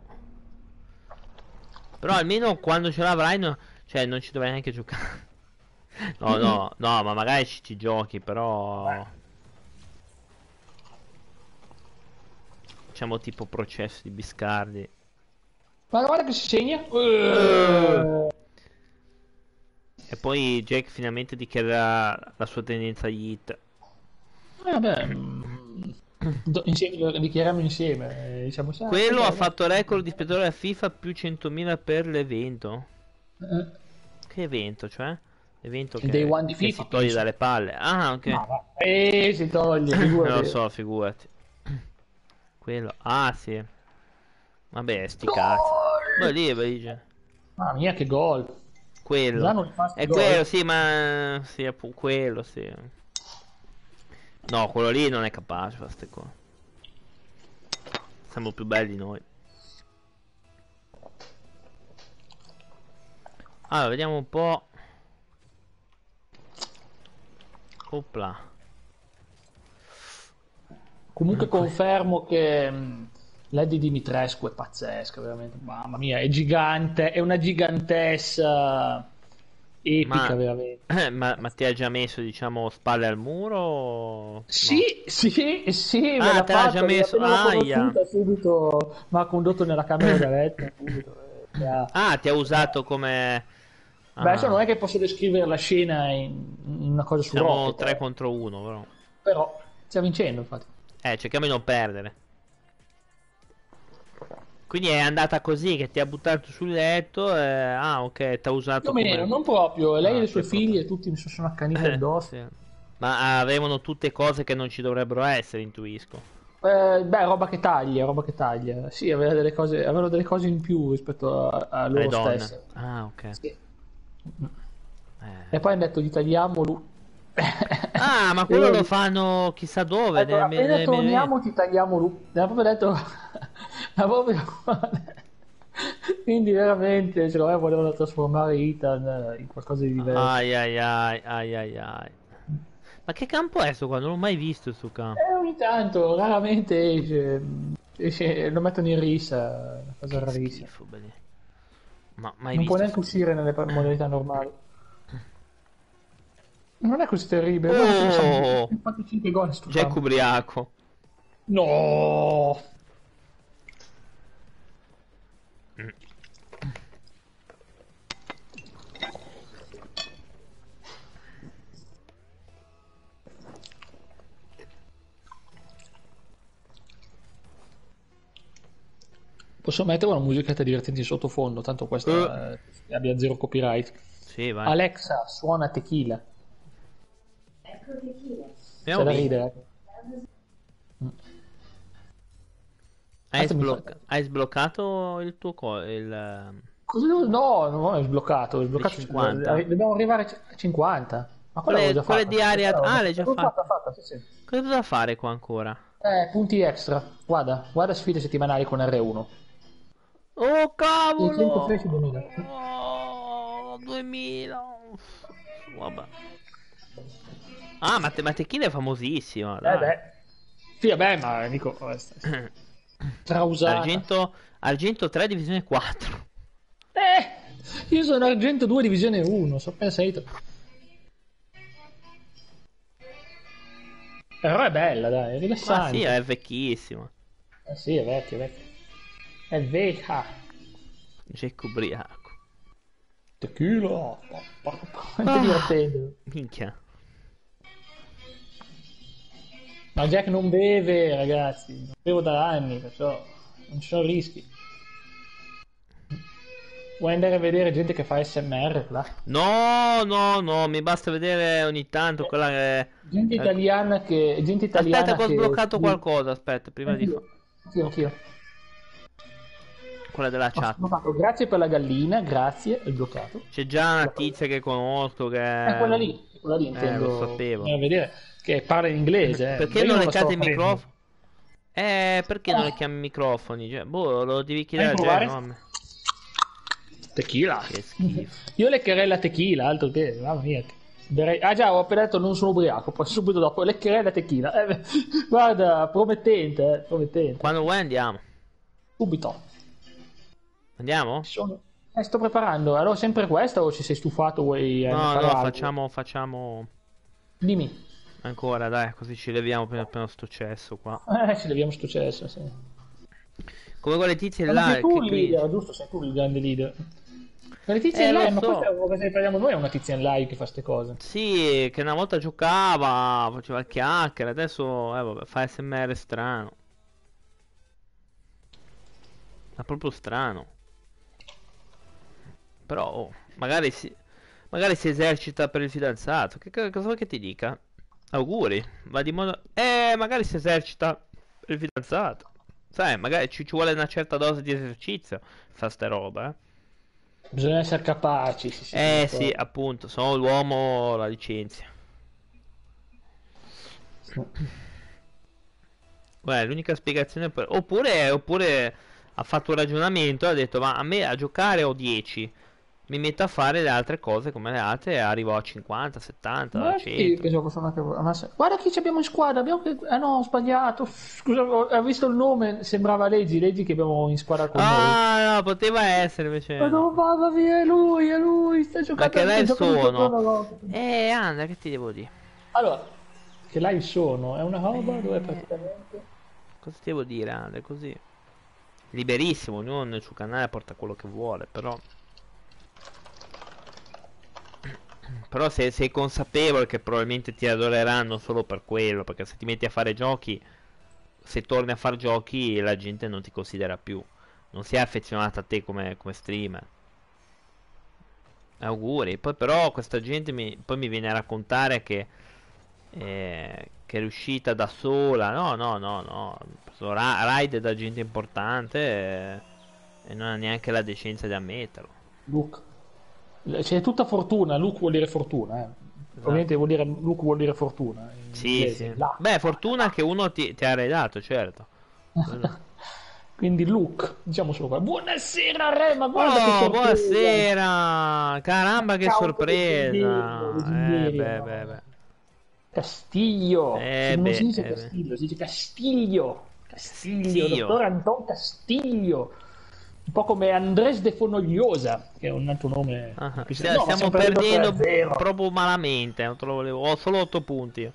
Però almeno quando ce l'avrai, no- cioè, non ci dovrai neanche giocare. No, no, no, ma magari ci, ci giochi, Vabbè. però. Diciamo tipo processo di Biscardi. Ma guarda che si segna. Eh, Eh, E poi Jack finalmente dichiara la sua tendenza agli hit. vabbè, mm, do- insieme, lo dichiariamo insieme, eh, diciamo, sai, Quello ha vabbè, dai. fatto record di spettatori a FIFA più centomila per l'evento. Eh, Che evento, cioè? Evento Il day che, one di che FIFA, si toglie penso. dalle palle. Ah, ok. Ma va, eh, si toglie, Non lo figurati. so, figurati. Quello. Ah, sì. Vabbè, sti cazzi. Beh, Gol! lì, dice. Mamma mia, che gol. Già Quello. non rimasti È quello, gol. sì, ma... Sì, appunto, quello, sì. No, quello lì non è capace, fa ste cose. Siamo più belli noi. Allora, vediamo un po'. Opla. Comunque Ecco. confermo che mh, Lady Dimitrescu è pazzesca, veramente. Mamma mia, è gigante, è una gigantessa Ma, epica, veramente. eh, ma, ma ti ha già messo, diciamo, spalle al muro? O Sì, no? sì, sì, me Ah, l'ha te l'ha già fatto, messo. appena l'ho Aia. conosciuta subito mi ha condotto nella camera da letto, subito. eh, mi ha- Ah, ti ha mi ha- usato come... Beh, adesso non Ah, è che posso descrivere la scena in, in una cosa su siamo Rocket, tre eh. contro uno, però. Però stia vincendo, infatti. Eh, cerchiamo di non perdere. Quindi è andata così, che ti ha buttato sul letto. E... Ah, ok, ti ha Più usato o meno, come... non proprio, lei e Ah, le sì, sue proprio. figlie, tutti mi sono accaniti Eh, addosso. sì. Ma avevano tutte cose che non ci dovrebbero essere, intuisco. Eh, beh, roba che taglia, roba che taglia. Sì, aveva delle cose, avevano delle cose in più rispetto a, a Le loro donne. stesse. Ah, ok. Sì. Eh. E poi hanno detto gli tagliamo lui. Ah, ma E quello io lo dico, fanno chissà ha dove. detto, ne- ne- appena ne- ne- torniamo ti tagliamo lui. Mi ha proprio detto, ha proprio... Quindi veramente, secondo me volevano trasformare Ethan in qualcosa di diverso. Ai ai ai ai ai ai. Ma che campo è sto qua? Non l'ho mai visto sto campo. E ogni tanto, raramente esce, esce- lo mettono in rissa, una cosa Che rarissima. schifo, belli. Ma mai Non può visto neanche schifo. uscire nelle modalità normali. Non è così terribile, guarda come siamo Oh! fatti cinque gol in sto Jack campo. ubriaco. No! Posso mettere una musichetta divertente in sottofondo, tanto Eh, questa eh, abbia zero copyright. sì, vai. Alexa, suona tequila. Abbiamo C'è da vinto. ridere. Hai, Aspetta, mi fa... sblocca- hai sbloccato il tuo co- il, ehm, Cosa devo... No, no, è sbloccato, è il sbloccato. cinquanta. Dobbiamo arrivare a cinquanta. Ma quella l'avevo Quelle, già quelle fatta. di area. Quella Ah, l'avevo l'hai già l'avevo fatta, fatta. fatta, sì, sì. Cosa devo fare qua ancora? Eh, punti extra. Guarda, guarda sfide settimanali con R uno. Oh duecentotredici cavolo! duemila. Oh, duemila. Vabbè. Ah, ma, te, ma Tequila è famosissima, Eh dai. beh. Sì, vabbè, ma dico, eh, trausata. Argento, Argento tre, divisione quattro. Eh, io sono argento due divisione uno, so pensa io. Però è bella, dai, è Ma sì, rilassante. è vecchissima. Eh sì, è vecchia, è vecchia. È vecchia. Jack ubriaco. Tequila. Quanto Ah, divertente. minchia. Ma Jack non beve, ragazzi. Non bevo da anni, perciò non ci sono rischi. Vuoi andare a vedere gente che fa S M R là? No, no, no, mi basta vedere ogni tanto quella che... Gente ecco. italiana che... Gente Aspetta italiana che ho che... sbloccato qualcosa, aspetta, prima di fa... Anch'io, anch'io, Ok, anch'io. quella della Ho chat. sbloccato. Grazie per la gallina, grazie, è bloccato. C'è già una tizia che conosco che... È quella lì, quella lì Eh, lo intendo sapevo. andiamo a vedere, che parla in inglese, eh. Perché Ma io non non le la sto chiami i aprendo. microfoni? Eh, perché non le Ah, chiami i microfoni? Cioè, boh, lo devi Vai a chiedere a Jen, provare? no a me. Tequila. Che schifo. Io leccherei la tequila, altro che, mamma mia. Berei- Ah già, ho appena detto non sono ubriaco, poi subito dopo leccherei la tequila. Eh, beh, guarda, promettente, eh, promettente. Quando vuoi andiamo. Subito. Andiamo? Ci sono- Eh, sto preparando. Allora, sempre questa o ci sei stufato, vuoi eh, No, fare no, altro? facciamo, facciamo Dimmi. ancora, dai, così ci leviamo appena appena sto cesso qua. Eh, ci leviamo successo, sì. Come quelle tizie Eh, ma là, sei tu che il cringe. leader, giusto? Sei tu il grande leader. Ma le tizie Eh, in lo live, ma questa so. è una cosa che parliamo noi, è una tizia in live che fa ste cose. Sì, che una volta giocava, faceva il chiacchiere, adesso, eh, vabbè, fa S M R strano. È proprio strano. Però, oh, magari si, magari si esercita per il fidanzato. Che co- cosa vuoi che ti dica? Auguri, va di moda. Eh, magari si esercita per il fidanzato. Sai, magari ci, ci vuole una certa dose di esercizio. Fa ste roba, eh. Bisogna essere capaci, sì, sì, sono Eh sì, d'accordo. appunto, sono l'uomo la licenzia. Sì. Beh, l'unica spiegazione per... Oppure, oppure ha fatto un ragionamento e ha detto, ma a me a giocare ho dieci. mi metto a fare le altre cose come le altre e arrivo a cinquanta, settanta, Ma sì, cento. pensavo fosse una cavolata. Ma se- Guarda chi ci abbiamo in squadra. Abbiamo... che- Ah no, ho sbagliato. Scusa, ho ho visto il nome. Sembrava Leggi. Leggi che abbiamo in squadra con noi. Ah, no, poteva essere Ma invece no, no. mamma mia, è lui, è lui. Sta Ma giocando, che sta lei giocando il sono? torneo Rocket. Eh, Anna, che ti devo dire? Allora, che live sono? È una roba dove Eh, praticamente. cosa ti devo dire, Anna? È così. Liberissimo, ognuno nel suo canale porta quello che vuole, però... Però se sei consapevole che probabilmente ti adoreranno solo per quello, perché se ti metti a fare giochi, se torni a fare giochi la gente non ti considera più, non si è affezionata a te come, come streamer. Auguri. Poi però questa gente mi, poi mi viene a raccontare che, eh, che è riuscita da sola. No, no, no, no. Ha preso ra- raid da gente importante eh, e non ha neanche la decenza di ammetterlo. Luke. C'è tutta fortuna. Luke vuol dire fortuna. Eh. Esatto. Ovviamente vuol dire, Luke vuol dire fortuna in Sì, inglese. sì. Là. Beh, fortuna che uno ti, ti ha redato, certo. Quello. Quindi Luke, diciamo solo qua. Buonasera Re, ma guarda che Oh, sorpresa! buonasera! Caramba, che Account leggendario, sorpresa! Eh, leggendario, beh, mamma beh, mia. beh. Castiglio, Eh, si- non si beh, dice eh, beh. Castillo, si dice Castiglio, Castiglio, Zio. dottor Anton Castiglio, un po' come Andrés de Fonogliosa, che è un altro nome. Ah, che si- stia- No, ma stiamo stiamo perdendo perdendo tre a zero. proprio malamente. Non te lo volevo. Ho solo otto punti.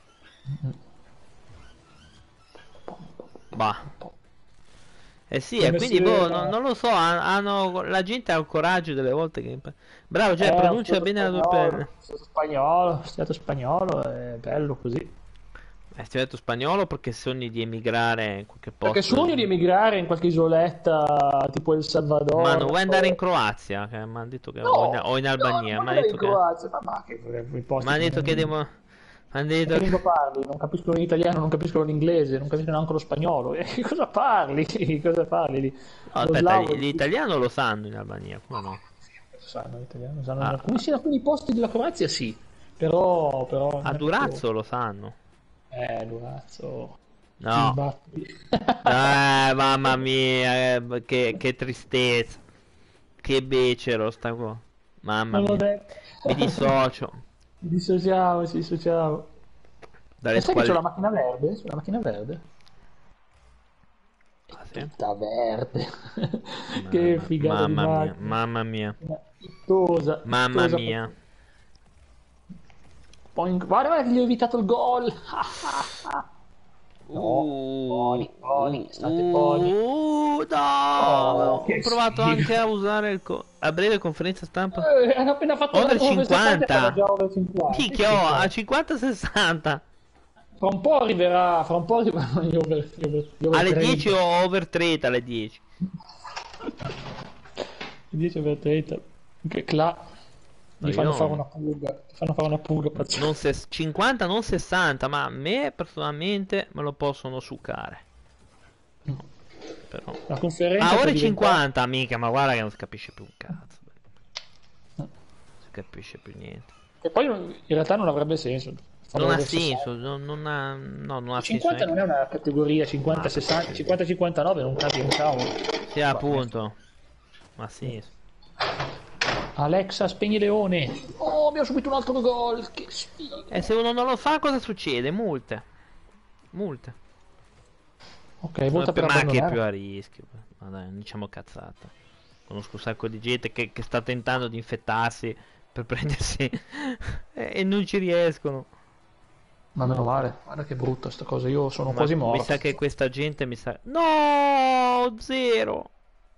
Bah. Eh sì, e quindi boh, non, Buonasera. non lo so. han- Hanno, la gente ha il coraggio delle volte che. Bravo, cioè, Eh, ho pronuncia studiato bene la tua spagnolo, pelle. ho studiato spagnolo, ho studiato spagnolo, è bello così. Hai studiato spagnolo perché sogni di emigrare in qualche Perché posto. sogno di emigrare in qualche isoletta tipo El Ma Salvador, non non vuoi andare in so. Croazia? Che mi hanno detto che. O in, No, o in no, non Albania. Mi voglio hanno andare in detto che. Croazia, ma va che i Mi posti hanno che detto che non... devo. Mi hanno Ma detto che che. lingua parli? Non capiscono l'italiano, non capiscono l'inglese, non capiscono neanche lo spagnolo. E che cosa parli? Cosa parli lì? No, Lo aspetta, slavo? gli- l'italiano lo sanno in Albania, come no? Sanno l'italiano, sanno in A, alcuni, sì, in alcuni posti della Croazia sì, però, però a non è proprio... Durazzo lo sanno. Eh, Durazzo, ti No. sbatti. Eh, mamma mia, eh, che, che tristezza. Che becero sta qua. Mamma Non l'ho mia. detto. Mi dissocio Ci dissociamo, ci dissociamo. dalle Ma sai che c'ho squadre. la macchina verde? C'ho la macchina verde? È Ah, sì? tutta verde. Che Mamma, figata di mamma mia, macchina. mamma mia. Una Pittosa, Mamma pittosa. mia. Poi, guarda, guarda che gli ho evitato il gol. No, Uh, buoni, buoni, uh, state buoni. uh, Oh, no! Ho che provato anche schifo. a usare il co- a breve conferenza stampa. Eh, hanno appena fatto la Over over sessanta e fanno cinquanta! già over cinquanta. Che Minchia, oh, schifo a è. cinquanta sessanta! Fra un po' arriverà, fra un po' arriveranno gli over, gli over, gli over Alle dieci trenta. o over trenta alle dieci. dieci over trenta. Che cla. No, Gli fanno fare io una purga. Gli fanno fare una purga non pazzesca. ses- cinquanta, non sessanta, ma a me personalmente me lo possono succare. Però. La conferenza Ah, può ore diventare... cinquanta, mica, ma guarda che non si capisce più un cazzo. Non si capisce più niente. E poi non- in realtà non avrebbe senso. Farlo Non ha over senso, sessanta. non, non ha, no, non ha senso cinquanta non neanche. è una categoria Ma cinquanta sessanta, sì, cinquanta cinquantanove non cambia un cavolo. sì, Qua, appunto. Ma ha senso. Alexa, spegni leone. Oh, abbiamo subito un altro gol. Che sfiga. E se uno non lo fa, cosa succede? Multe. Multe. Ok, Ma volta per ma che più abbandonare. a rischio. Ma dai, non diciamo cazzata. Conosco un sacco di gente che, che sta tentando di infettarsi per prendersi e, e non ci riescono. Ma meno male. Guarda che brutta sta cosa. Io sono Ma quasi mi morto. sa che questa gente mi sa. No! Zero!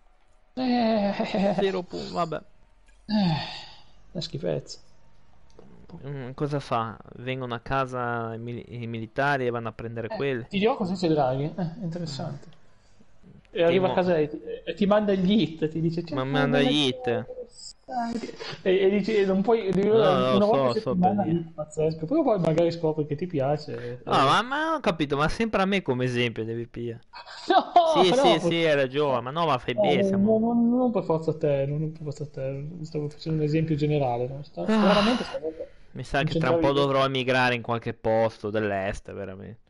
Eh, Zero punti. Vabbè. è schifezza. Mm, cosa fa? Vengono a casa i, mili- i militari e vanno a prendere Eh, quelli. ti dirò così c'è Draghi. Eh, interessante. E Ti arriva a mo- casa e ti, e ti manda gli hit, ti dice ciao, Ma manda bella gli giornata, hit. interessante. E, e dici non puoi, No, no, una volta so, a so per settimana dire. lì, pazzesco, poi poi magari scopri che ti piace. No, e- ma, ma ho capito, ma sempre a me come esempio devi pigliare. No, Sì, sì, no, sì, hai ragione, ma no, ma fai no, bene, non, non- siamo. non- non per forza a te, non, non per forza a te, stavo facendo un esempio generale, no? Sta- Stranamente Ah, stavolta mi sa che tra un incentravi po' di dovrò più. emigrare in qualche posto dell'est, veramente.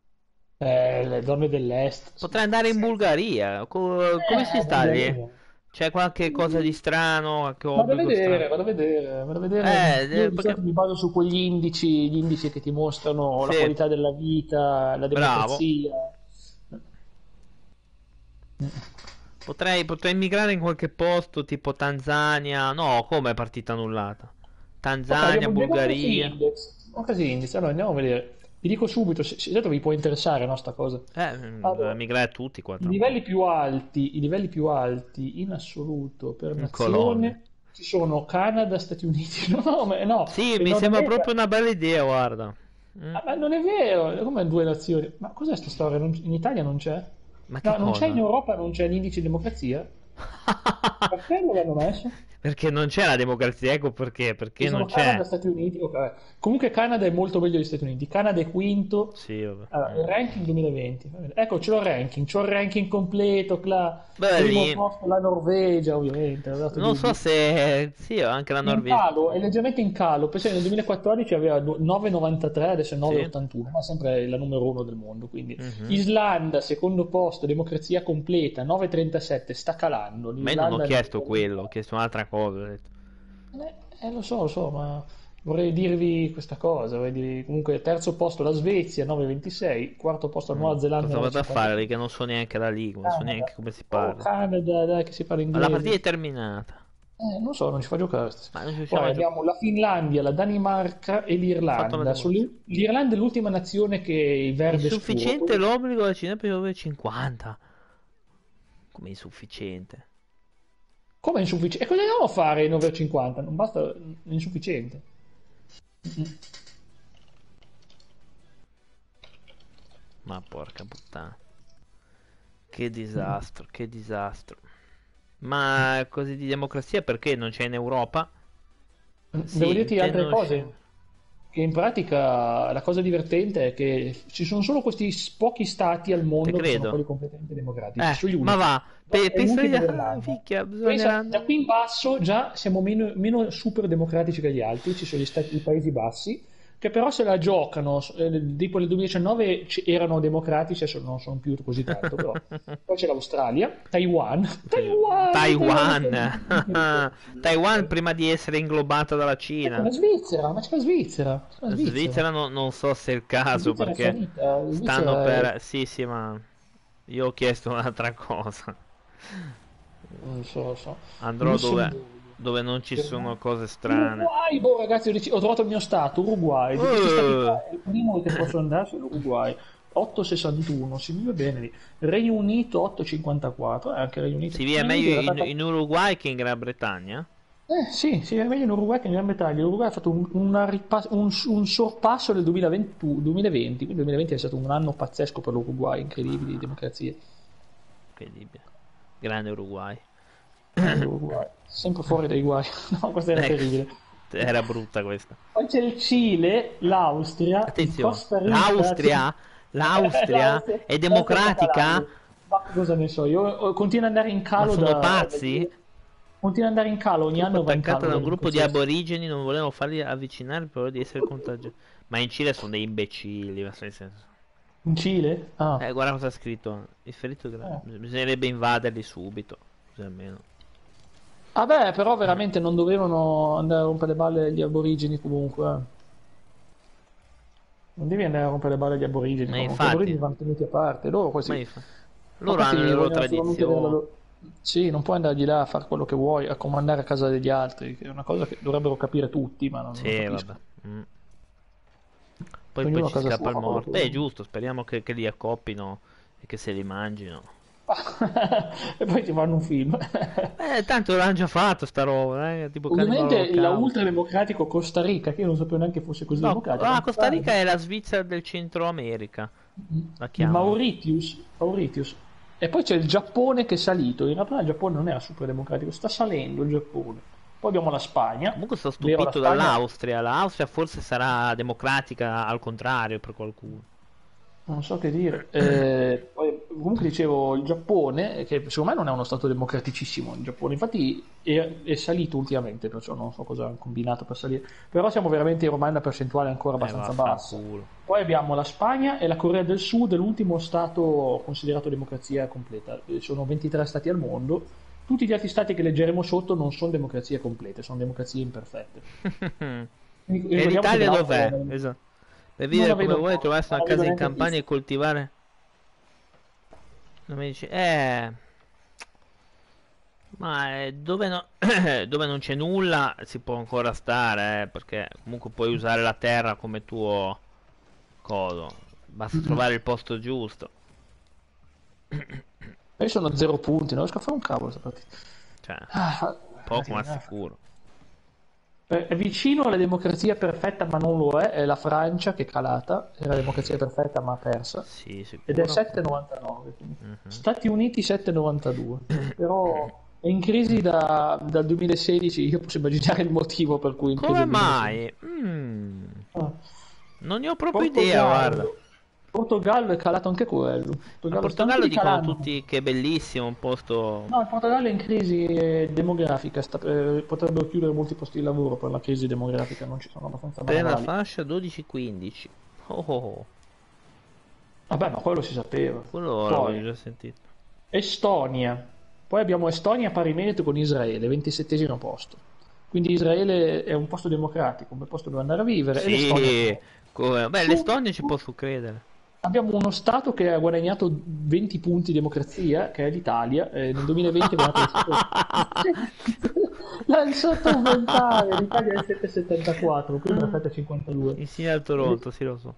Eh, le donne dell'est, sì, Potrei andare in pazzesco. Bulgaria. Co- come si Eh, sta lì? Bulgaria. C'è qualche cosa di strano, qualche Vado a obbligo vedere, strano? vado a vedere, vado a vedere. Eh, Io eh, di perché... solito mi baso su quegli indici, gli indici che ti mostrano la Sì, qualità della vita, la bravo. democrazia. Potrei, potrei migrare in qualche posto tipo Tanzania. No, come è partita annullata? Ok, Tanzania, abbiamo il Democracy Bulgaria. Index. Democracy Index, allora andiamo a vedere. Vi dico subito, se, se dato vi può interessare, no, sta cosa. Eh, mm, doveva Allora, migrare tutti qua i tra un po'. livelli più alti, i livelli più alti in assoluto per In Colombia. nazione ci sono Canada, Stati Uniti, no, ma- no, Sì, il mi Nord sembra proprio America. una bella idea, guarda. Mm. Ah, ma non è vero, come due nazioni? Ma cos'è sta storia? Non- in Italia non c'è? Ma che No, non c'è in cosa? Europa, non c'è l'indice di democrazia? Perché non l'hanno messo? Perché non c'è la democrazia, ecco perché, Ci perché non sono Canada, c'è. Stati Uniti, ok, vabbè. Comunque Canada è molto meglio degli Stati Uniti. Canada è quinto. Sì, vabbè. Allora, il Mm. ranking duemilaventi. Va bene. Ecco, ce l'ho il ranking, c'ho il ranking completo, là. Beh, Primo lì, posto la Norvegia, ovviamente, non ho dato non so dubbi. se... Sì, anche la In Norvegia. calo, è leggermente in calo, penso che nel duemilaquattordici aveva nove virgola novantatré, adesso è Sì. nove virgola ottantuno, ma sempre la numero uno del mondo. Quindi Mhm. Islanda, secondo posto, democrazia completa, nove virgola trentasette, sta calando. Ma io non ho L'Islanda è chiesto quello, ho chiesto un'altra cosa. Ho detto. Eh, eh, lo so, lo so, ma vorrei dirvi questa cosa. Vorrei dirvi- Comunque, terzo posto la Svezia, nove virgola ventisei, quarto posto la Mm. Nuova Zelanda, Cosa vado a fare? nove virgola cinquantatré. Perché non so neanche la lingua, non so neanche Canada. come si Oh, parla. Canada, dai, che si parla Ma la partita è inglese. terminata. Eh, non so, non ci fa giocare. Ma non ci riusciamo Poi a giocare. abbiamo la Finlandia, la Danimarca e Ha fatto la l'Irlanda. Sono democrazia. le- L'Irlanda è l'ultima nazione che è il verde scuro. Insufficiente Poi- l'obbligo vaccinale per gli over cinquanta. Come insufficiente? Come è insufficiente? E cosa andiamo a fare in over cinquanta? Non basta, è insufficiente. Ma porca puttana. Che disastro, che disastro. Ma così di democrazia perché non c'è in Europa? Devo Sì, dirti altre intendono cose. scendere. Che in pratica la cosa divertente è che ci sono solo questi s- pochi stati al Te mondo che sono quelli credo. completamente democratici, Eh, sono gli ma unici. va. Pe- È penso di... l'ultima Ah, dell'anno. picchia, Pensa, da bisogneranno... qui in basso già siamo meno, meno super democratici che gli altri, ci sono gli stati, i Paesi Bassi, che però se la giocano, eh, tipo nel duemiladiciannove ci- erano democratici, adesso non sono più così tanto, però. Poi c'è l'Australia, Taiwan, Taiwan, Taiwan, Taiwan. Taiwan prima di essere inglobata dalla ecco, Cina. la Svizzera, ma c'è la Svizzera, c'è la Svizzera. Svizzera no- non so se è il La caso Svizzera è perché salita, la stanno Svizzera è... per... Sì, sì, ma io ho chiesto un'altra cosa. Non so, lo so. Andrò dove, Lussemburgo. dove non ci Germania. sono cose strane. Uruguay, boh ragazzi, ho, dec- ho trovato il mio stato, Uruguay. Di questi stati Uh, qua, è il primo che posso andare è l'Uruguay. otto virgola sessantuno, si vive bene lì. Regno Unito otto virgola cinquantaquato, eh, anche Regno Unito. si vive Regno Unito meglio in in, realtà in Uruguay che in Gran Bretagna? eh, sì, si vede meglio in Uruguay che in Gran Bretagna. L'Uruguay ha fatto un, una ripa- un- un sorpasso del duemilaventi, duemilaventi, quindi il duemilaventi è stato un anno pazzesco per l'Uruguay, incredibile di democrazia. Incredibile. Grande Uruguay. Grande Uruguay. Sempre fuori dai guai. No, questa era Ecco, terribile. era brutta questa. Poi c'è il Cile, l'Austria, il Attenzione, Costa Rica. l'Austria, l'Austria L'Austria, è l'Austria sta democratica? calando. Ma cosa ne so, io continuo ad andare in Ma calo sono da... pazzi? Continua ad andare in calo, ogni Gruppo anno va in attaccato calo da la un gruppo di democrazia. aborigeni, non volevano farli avvicinare per paura di essere contagiosi. Ma in Cile sono dei imbecilli, ma nel senso. In Cile? Ah. Eh, guarda cosa ha scritto. Il ferito gra- Eh. bisognerebbe invaderli subito. Così almeno. Vabbè, però veramente non dovevano andare a rompere le balle agli aborigeni comunque. eh. Non devi andare a rompere le balle agli aborigeni, Ma comunque. Gli aborigeni infatti, vanno tenuti a parte. Loro ma questi... infa- Ma loro infatti hanno le loro vogliono solamente avere la tradizioni. loro... Sì, non puoi andargli là a fare quello che vuoi, a comandare a casa degli altri, che è una cosa che dovrebbero capire tutti, ma non non lo Sì, capiscono. vabbè. Mm. Poi, poi Ognuno a ci casa scappa sua il fa quello morto. che Beh, è vuole. giusto, speriamo che, che li accoppino e che se li mangino. E poi ti fanno un film. Eh, tanto l'hanno già fatto sta roba, eh? Tipo Cannibal Ovviamente la Holocaust. ultrademocratico Costa Rica, che io non sapevo neanche fosse così No, democratica, ah, ma Costa Rica è la Svizzera del Centro America, la il chiamano. Mauritius, Mauritius. E poi c'è il Giappone che è salito. In realtà il Giappone non era super democratico, sta salendo il Giappone. Poi abbiamo la Spagna. Comunque sono Vero, la stupito Spagna dall'Austria. L'Austria forse sarà democratica al contrario per qualcuno. non so che dire. Eh, poi, comunque dicevo il Giappone, che secondo me non è uno stato democraticissimo. Il Giappone, infatti, è, è salito ultimamente, perciò non so cosa hanno combinato per salire. Però siamo veramente ormai una percentuale ancora Eh, abbastanza bassa. vaffanculo. Poi abbiamo la Spagna e la Corea del Sud, l'ultimo stato considerato democrazia completa. Eh, Sono ventitré stati al mondo tutti gli altri stati che leggeremo sotto non sono democrazie complete, sono democrazie imperfette. Quindi, E ricordiamoci che l'Italia l'Africa dov'è? non Esatto. Per non vivere la come vedo, vuoi, trovarsi non una la vedo casa in neanche campagna qui. e coltivare. Non mi dici, eh, ma eh, dove, no- dove non c'è nulla si può ancora stare, eh, perché comunque puoi usare la terra come tuo coso. Basta trovare il posto giusto. Io sono a zero punti, non riesco a fare un cavolo questa partita. Cioè, Ah, poco ma fatica, eh. sicuro. È vicino alla democrazia perfetta, ma non lo è, è la Francia che è calata, era la democrazia perfetta ma ha persa, Sì, ed è sicuro. sette virgola novantanove. Quindi. Mhm. Stati Uniti sette virgola novantadue, però è in crisi da- dal duemilasedici, io posso immaginare il motivo per cui è in crisi Come dal duemilasedici. mai? Mm, Ah. non ne ho proprio idea, guarda. Portogallo, Portogallo è calato anche quello, Ma Portogallo sta anche Portogallo dicono ricalando. tutti che è bellissimo, un posto No, il Portogallo è in crisi eh, demografica, sta- eh, potrebbero chiudere molti posti di lavoro per la crisi demografica, non ci sono abbastanza per la manovali. fascia dodici quindici. Oh, oh, oh. Vabbè, ma quello si sapeva. Quello Poi, l'avevo già sentito. Estonia. Poi abbiamo Estonia a pari merito con Israele, ventisettesimo posto. Quindi Israele è un posto democratico, un bel posto dove andare a vivere, e l'Estonia Sì, no. come... Beh, Su- l'Estonia ci su- posso credere. Abbiamo uno Stato che ha guadagnato venti punti di democrazia, che è l'Italia, e nel duemilaventi ha guadagnato il L'ha lasciato aumentare, l'Italia è sette virgola settantaquattro, prima era sette virgola cinquantadue. Insieme al Toronto, sì, lo so.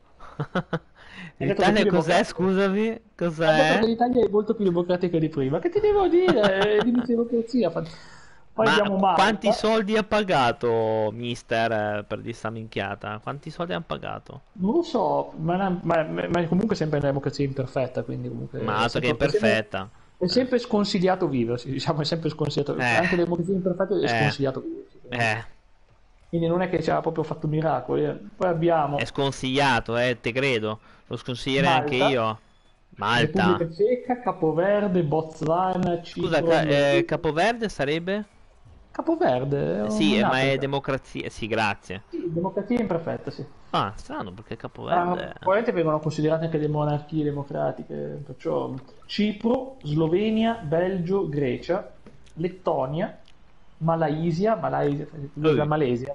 Hai detto che è L'Italia più cos'è, democratico. scusami? Ha detto che Cos'è? l'Italia è molto più democratica di prima. Che ti devo dire? È di democrazia. fa- Poi Ma abbiamo qu- quanti Malta. soldi ha pagato Mister eh, per di sta minchiata? Quanti soldi hanno pagato? Non lo so, ma, ma- ma comunque è sempre una democrazia imperfetta, quindi comunque Ma è altro che sempre, è sempre- imperfetta. è sempre sconsigliato viversi, diciamo, è sempre sconsigliato. Eh, Anche le democrazie imperfette è eh, sconsigliato viversi. eh, Quindi non è che ci ha proprio fatto miracoli. eh. Poi è abbiamo sconsigliato, eh, te credo. Lo sconsiglierei anche Malta, io. Repubblica Malta. Ceca, Capoverde, Botswana, Scusa, Cipro, ca- eh, Norvegia. Capoverde sarebbe? Capoverde è Eh, Sì, eh, ma è un'Africa. democrazia. Sì, grazie. Sì, democrazia imperfetta, sì. Ah, strano perché Ah, Capoverde. probabilmente vengono considerate anche delle monarchie democratiche, perciò Cipro, Slovenia, Belgio, Grecia, Lettonia, Malaysia, Malaysia, la Ui. Malesia,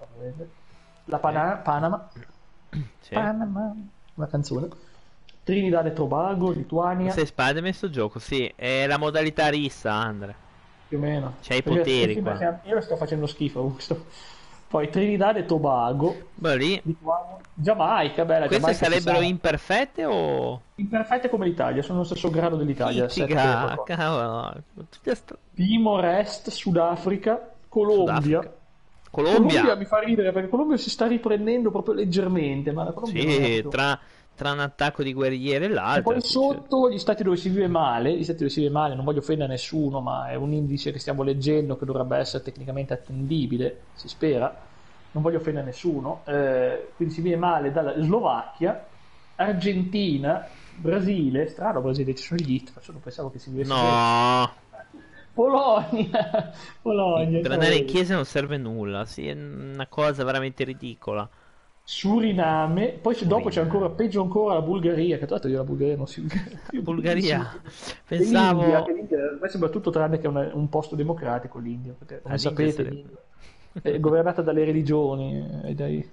la Sì, Pana- Panama, sì. Panama, una canzone, Trinidad e Tobago, Non Lituania, sei Spider-Man sto gioco? Sì, è la modalità rissa, Andre. più o meno. C'hai i Perché eh, poteri sì, ma qua. siamo- io lo sto facendo schifo. questo. Poi Trinidad e Tobago, Beh, lì. Lituania, Giamaica, bella Queste Giamaica si sarebbero sa. imperfette o... Imperfette come l'Italia, sono allo stesso grado dell'Italia, sette e Fitiga, qualcosa. cavolo. Tutti a sta- Timor Est, Sudafrica, Colombia. Sudafrica. Colombia Colombia. mi fa ridere perché Colombia si sta riprendendo proprio leggermente, ma la Colombia non è Sì, proprio. tra, tra un attacco di guerriere e E l'altro. poi succede. sotto gli stati dove si vive male, gli stati dove si vive male, non voglio offendere nessuno, ma è un indice che stiamo leggendo che dovrebbe essere tecnicamente attendibile, si spera, non voglio offendere nessuno, eh, quindi si vive male dalla Slovacchia, Argentina, Brasile, strano Brasile, ci sono gli hit, faccio- non pensavo che si vivesse bene, No. Polonia, Polonia, Per andare in cavolo. chiesa non serve nulla. Sì, è una cosa veramente ridicola. Suriname, poi c'è- dopo c'è ancora, Suriname. peggio ancora la Bulgaria, che tra l'altro io la Bulgaria non si La io non si- Bulgaria. e l'India, Pensavo... che l'India a me sembra tutto tranne che una- un posto democratico l'India, perché come All'India sapete sarebbe... l'India è governata dalle religioni e dai...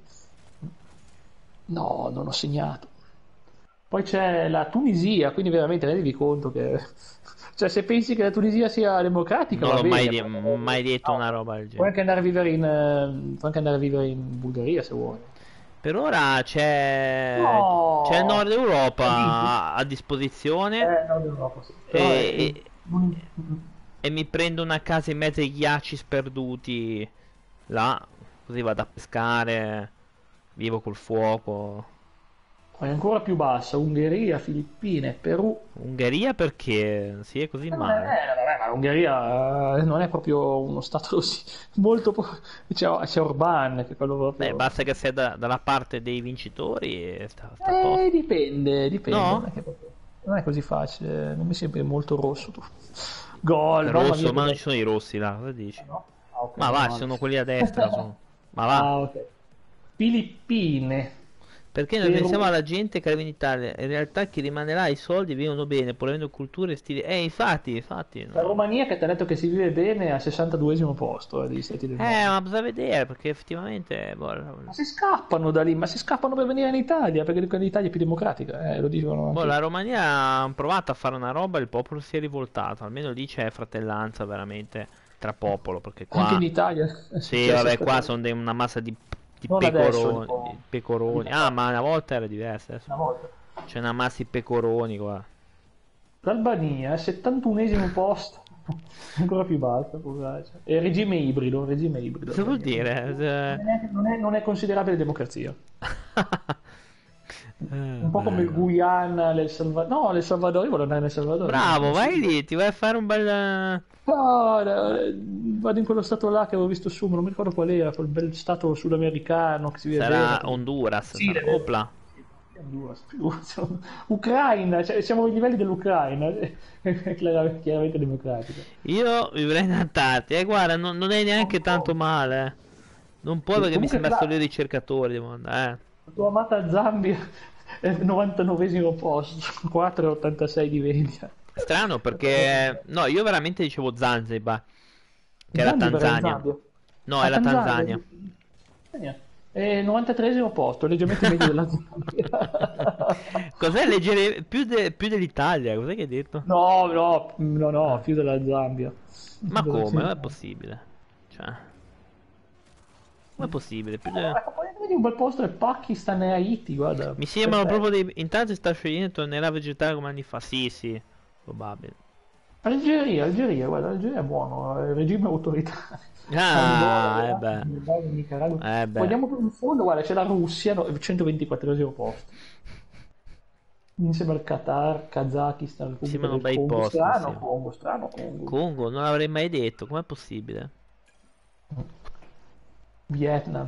No, non ho segnato. Poi c'è la Tunisia, quindi veramente rendevi conto che... Cioè se pensi che la Tunisia sia democratica Non va l'ho mai, bene, de- mai detto no, una roba del puoi genere. anche andare a vivere in, eh, puoi anche andare a vivere in Bulgaria se vuoi. Per ora c'è c'è il No, Nord hai vinto? Europa a disposizione Eh, Nord Europa, sì. Però è... è- e, e mi prendo una casa in mezzo ai ghiacci sperduti là, così vado a pescare, vivo col fuoco. è ancora più bassa, Ungheria, Filippine, Perù. Ungheria perché si è così Eh, non è, male. eh, vabbè, ma l'Ungheria eh, non è proprio uno stato così molto... po- C'è, c'è Orban, che è quello Beh, proprio... basta che sei da- dalla parte dei vincitori e sta, sta a Eh, posto. dipende, dipende, non No? è, che proprio- non è così facile, non mi sembri molto rosso tu. Gol, mamma mia, Rosso, ma non che... ci sono i rossi là, cosa dici? Ah, no? Ah, ok, Ma meno va, ci male. sono quelli a destra, sono. Ma va. Ah, ok. Filippine. Perché noi Per pensiamo un- alla gente che arriva in Italia, in realtà chi rimane là i soldi vivono bene, pur avendo culture e stili. Eh, infatti, infatti, La no. Romania che ti ha detto che si vive bene è al sessantaduesimo posto eh, degli Stati del Eh, mondo. ma bisogna vedere, perché effettivamente, boh, la Ma si scappano da lì, ma si scappano per venire in Italia, perché dicono che l'Italia è più democratica, eh, lo dicono boh, la anche. Romania ha provato a fare una roba e il popolo si è rivoltato, almeno lì c'è fratellanza veramente tra popolo, perché Anche in qua, Italia è sì, successo vabbè, qua fratello. sono de- una massa di, di Non adesso, pecoroni, di dico, pecoroni. vita Ah, fa, ma una volta era diverso, adesso una volta. c'è una massa di pecoroni qua. L'Albania, settantunesimo posto, ancora più basso, poraccia. È regime ibrido, regime ibrido. Cosa vuol Albania. dire? Non Eh, è, neanche- non è- non è considerabile democrazia. eh, Un po' come il bello. Guyana, l'El Salvador. No, l'El Salvador, io voglio andare nel Salvador. Bravo, Non so. vai lì, ti vai a fare un bel... No, eh, vado in quello stato là che avevo visto su, ma non mi ricordo qual era, quel bel stato sudamericano che si vede bene. Sarà Honduras, Sì, sarà... è vero. Opla. Sì, Honduras, figurati. Ucraina, cioè, siamo ai livelli dell'Ucraina, è chiaramente, chiaramente democratica. Io vivrei in Antartide, e guarda, non, non è Hong neanche tanto Kong. male. eh. Non può Sì, perché mi comunque sembra solo i la, ricercatori devono andare. la tua amata Zambia è il novantanovesimo posto, quattro virgola ottantasei di media. Eh. Strano perché... No, io veramente dicevo Zanzibar, che è la Zanzibar è in Tanzania. Zambia. No, è A la Tanzania. Tanzania. Tanzania. È novantatreesimo posto, leggermente meglio della Zambia. Cos'è leggere più, de- più dell'Italia? Cos'è che hai detto? No, no, no, no, Ah. più della Zambia. Ma Della come? Non è Zambia. possibile. Cioè, com'è possibile? Più de- Ecco, poi vedi un bel posto è Pakistan e Haiti, guarda, Mi sembrano proprio perfetto. dei... Intanto sta scegliendo e tornerà a vegetare come anni fa. Sì, sì, probabile. Algeria, Algeria, guarda, Algeria è buono, è il regime autoritario. Ah, eh Angola, beh. Nicaragua. Eh Poi beh. andiamo più in fondo, guarda, c'è la Russia, no, centoventiquattresimo posto. Insieme al Qatar, Kazakistan, Mi Repubblica sembrano del bei Congo. posti, sì. Strano Congo, strano Congo. Congo, non l'avrei mai detto, com'è possibile? Vietnam,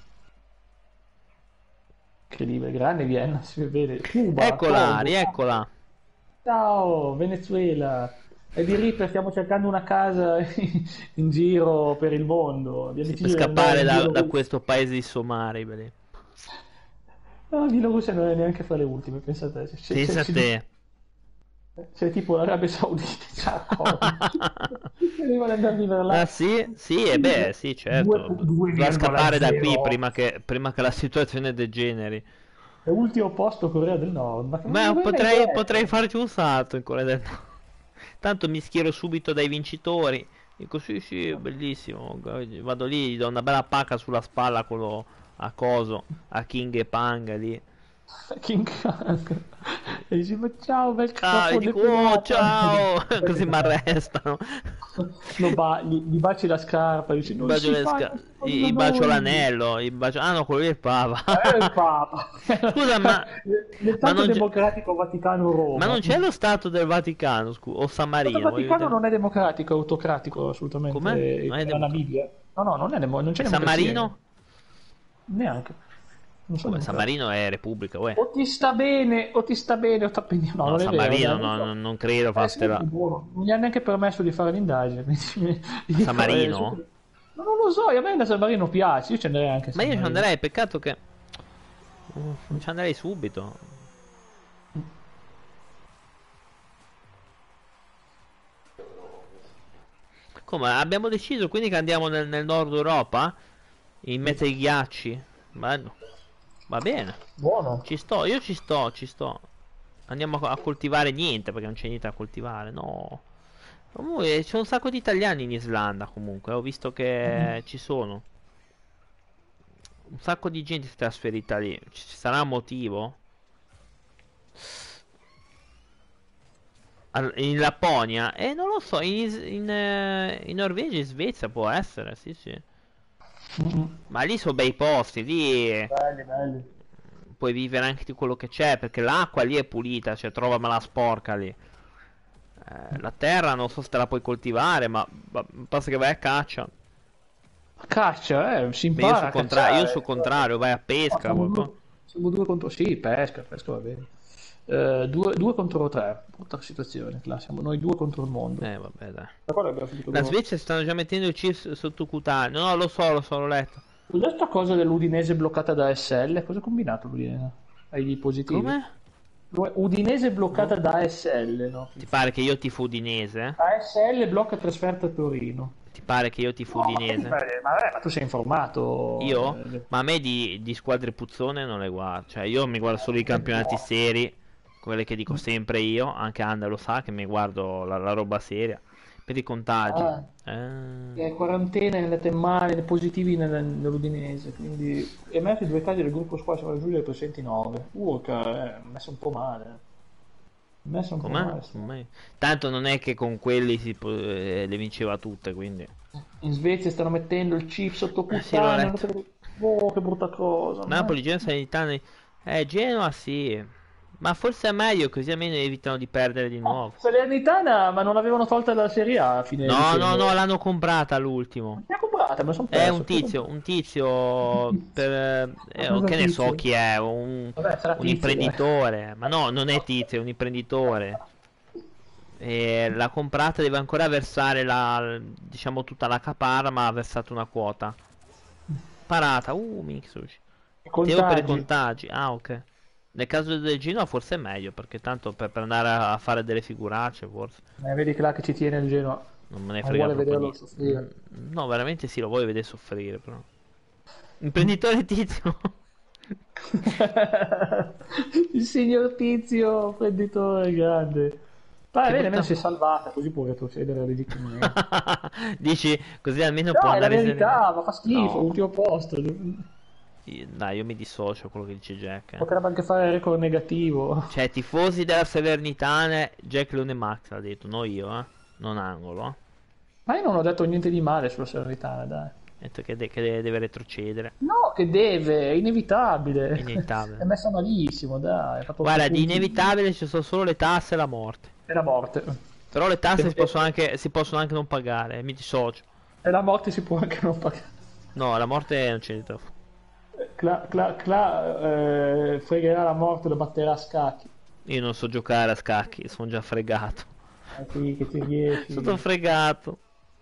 incredibile, grande Vietnam, si vede. Cuba, Eccola, Togo, rieccola. ciao, Venezuela. E di Ripper stiamo cercando una casa in giro per il mondo. Abbiamo Sì, per deciso di andare scappare in da, da Bielorussia. questo paese di somari, belli. No, la Bielorussia non è neanche fra le ultime, pensate. C'è, c'è- Pensa a c'è- te. c'è tipo l'Arabia Saudita, ciao, devono andare a vivere Ah là. sì? Sì, e beh, sì, certo. B- Bisogna scappare da qui due virgola zero. prima che, prima che la situazione degeneri. È ultimo posto Corea del Nord, ma non Beh, l'avrei mai potrei, potrei detto. farci un salto in Corea del Nord. Tanto mi schiero subito dai vincitori. Dico sì, sì, bellissimo. Vado lì, gli do una bella pacca sulla spalla a quello a coso, a King e Panga lì. King Kong. E dici, ma ciao, bel Ciao, gli capo dico, oh, depilato. ciao! Così mi arrestano. Lo ba- gli, gli baci la scarpa, dici, Gli non bacio si le fa, sca- non si fa gli, da gli bacio noi. l'anello, gli bacio... Ah no, quello lì è il Papa. Eh, il Papa. Scusa, ma... Nel Ma tanto non c'è... democratico Ma non Vaticano-Roma. c'è lo Stato del Vaticano, scusa, o San Il Marino, voglio Vaticano vedere. non è democratico, è autocratico Com'è? assolutamente, Non è era la democratico. Bibbia. No, no, non è demo- non c'è E San democrazia. Marino? Neanche. Non sono Come San democratico. Marino è Repubblica, uè. O ti sta bene, o ti sta bene, o sta bene. No, No, non è San vero, Marino dai, non no, so. no- non credo Eh, fosse sei la... sicuro. Non gli ha neanche permesso di fare l'indagine. quindi gli San dico, eh, su- Marino? Ma non lo so, a me la San Marino piace, io ci andrei anche a Ma San io ci Marino. andrei, peccato che... Uh, ci andrei subito. Come? Abbiamo deciso quindi che andiamo nel, nel nord Europa? In mezzo ai ghiacci? Bello. Va bene. Buono. Ci sto, io ci sto, ci sto. Andiamo a, a coltivare niente perché non c'è niente da coltivare, no. Comunque c'è un sacco di italiani in Islanda comunque, ho visto che ci sono. Un sacco di gente si è trasferita lì. Ci ci sarà un motivo? Al- In Lapponia? Eh, non lo so, in, Is- in, eh, in Norvegia e in Svezia può essere, sì sì. Mm. Ma lì sono bei posti, lì Belli, belli. puoi vivere anche di quello che c'è, perché l'acqua lì è pulita, cioè trovamela sporca lì. Eh, la terra non so se te la puoi coltivare, ma, ma basta che vai a caccia. Caccia, eh, si Beh, io sul impara a contra- io sul cacciare. contrario, vai a No, pesca, siamo qualcosa. due, siamo due contro... Sì, pesca, pesca va bene. Eh, due, due contro tre, brutta situazione, là, siamo noi due contro il mondo. Eh, vabbè, dai. Da quando abbiamo finito La loro? Svezia stanno già mettendo il chip sottocutaneo. No, no, lo so, lo so, l'ho letto. Cos'è sta cosa dell'Udinese bloccata da A S L? Cosa ha combinato l'Udinese? Hai i positivi? Come? Udinese bloccata No. da A S L, no? Ti pare che io tifo Udinese? A S L blocca trasferta a Torino. Ti pare che io tifo No, ma, che ti Udinese? pare? Ma, vabbè, ma tu sei informato? Io? eh, Ma a me di, di squadre puzzone non le guardo. Cioè, io mi guardo solo i campionati seri, quelle che dico sempre io. Anche Ander lo sa che mi guardo la, la roba seria. Per i contagi. Ah, Eh, è quarantena, è andata male, ne positivi nel- nell'Udinese, quindi emersi due casi del gruppo squadra siamo Giulio e presenti nove. Urca, eh, messo un po' male. Messo un po' com'è? male. sta- Com'è? Tanto non è che con quelli si po- eh, le vinceva tutte, quindi. In Svezia stanno mettendo il chip sotto Eh sì, l'ho puttana. letto. Oh, che brutta cosa. Ma... Napoli, Genoa, Salernitana. Eh, Genoa sì. Ma forse è meglio così almeno evitano di perdere di Ah, nuovo. Salernitana, ma non l'avevano tolta dalla Serie A a fine No, no, no, dicembre. l'hanno comprata all'ultimo. Ma chi ha comprata? Me lo sono È perso. un Chi ha tizio, comprato? un tizio per, Ma eh, cosa che ne so tizio? chi è, un, Vabbè, sarà un tizio, dai. imprenditore, ma no, non è tizio, è un imprenditore. E l'ha comprata, deve ancora versare la, diciamo tutta la caparra, ma ha versato una quota. Parata, uh, Mixuci. Devo per i Contagi. contagi, ah ok. Nel caso del Genoa forse è meglio, perché tanto per, per andare a, a fare delle figuracce forse. Eh, vedi che là che ci tiene il Genoa. Non me ne Non frega vuole proprio vederlo niente. Mm, soffrire. no, veramente sì, lo voglio vedere soffrire, però. Imprenditore tizio. Il signor Tizio, imprenditore grande. Va Che bene, almeno brutta. si è salvata, così può retrocedere legittimamente. Dici così almeno può No, è la andare in Serie A. verità, ma fa schifo, No, ultimo posto. io- dai, io mi dissocio da quello che dice Jack. eh. Potrebbe anche fare record negativo. Cioè, tifosi della Salernitana, Jack Leone Max l'ha detto, non io, eh. Non Angolo, eh. Ma io non ho detto niente di male sulla Salernitana, dai. Ha detto che, de- che de- deve retrocedere. No, che deve, è È inevitabile. È inevitabile. messa malissimo, dai. Ha fatto otto Guarda, di punti inevitabile ci sono solo le tasse e la morte. e la morte. Però le tasse si E, possono anche, si possono anche non pagare, eh, mi dissocio. e la morte si può anche non pagare. No, la morte non c'è niente. Cla, Cla- Cla- eh, fregherà la morte, lo batterà a scacchi. Io non so giocare a scacchi, sono già fregato. Eh, sì, che ti riesci. Sono fregato.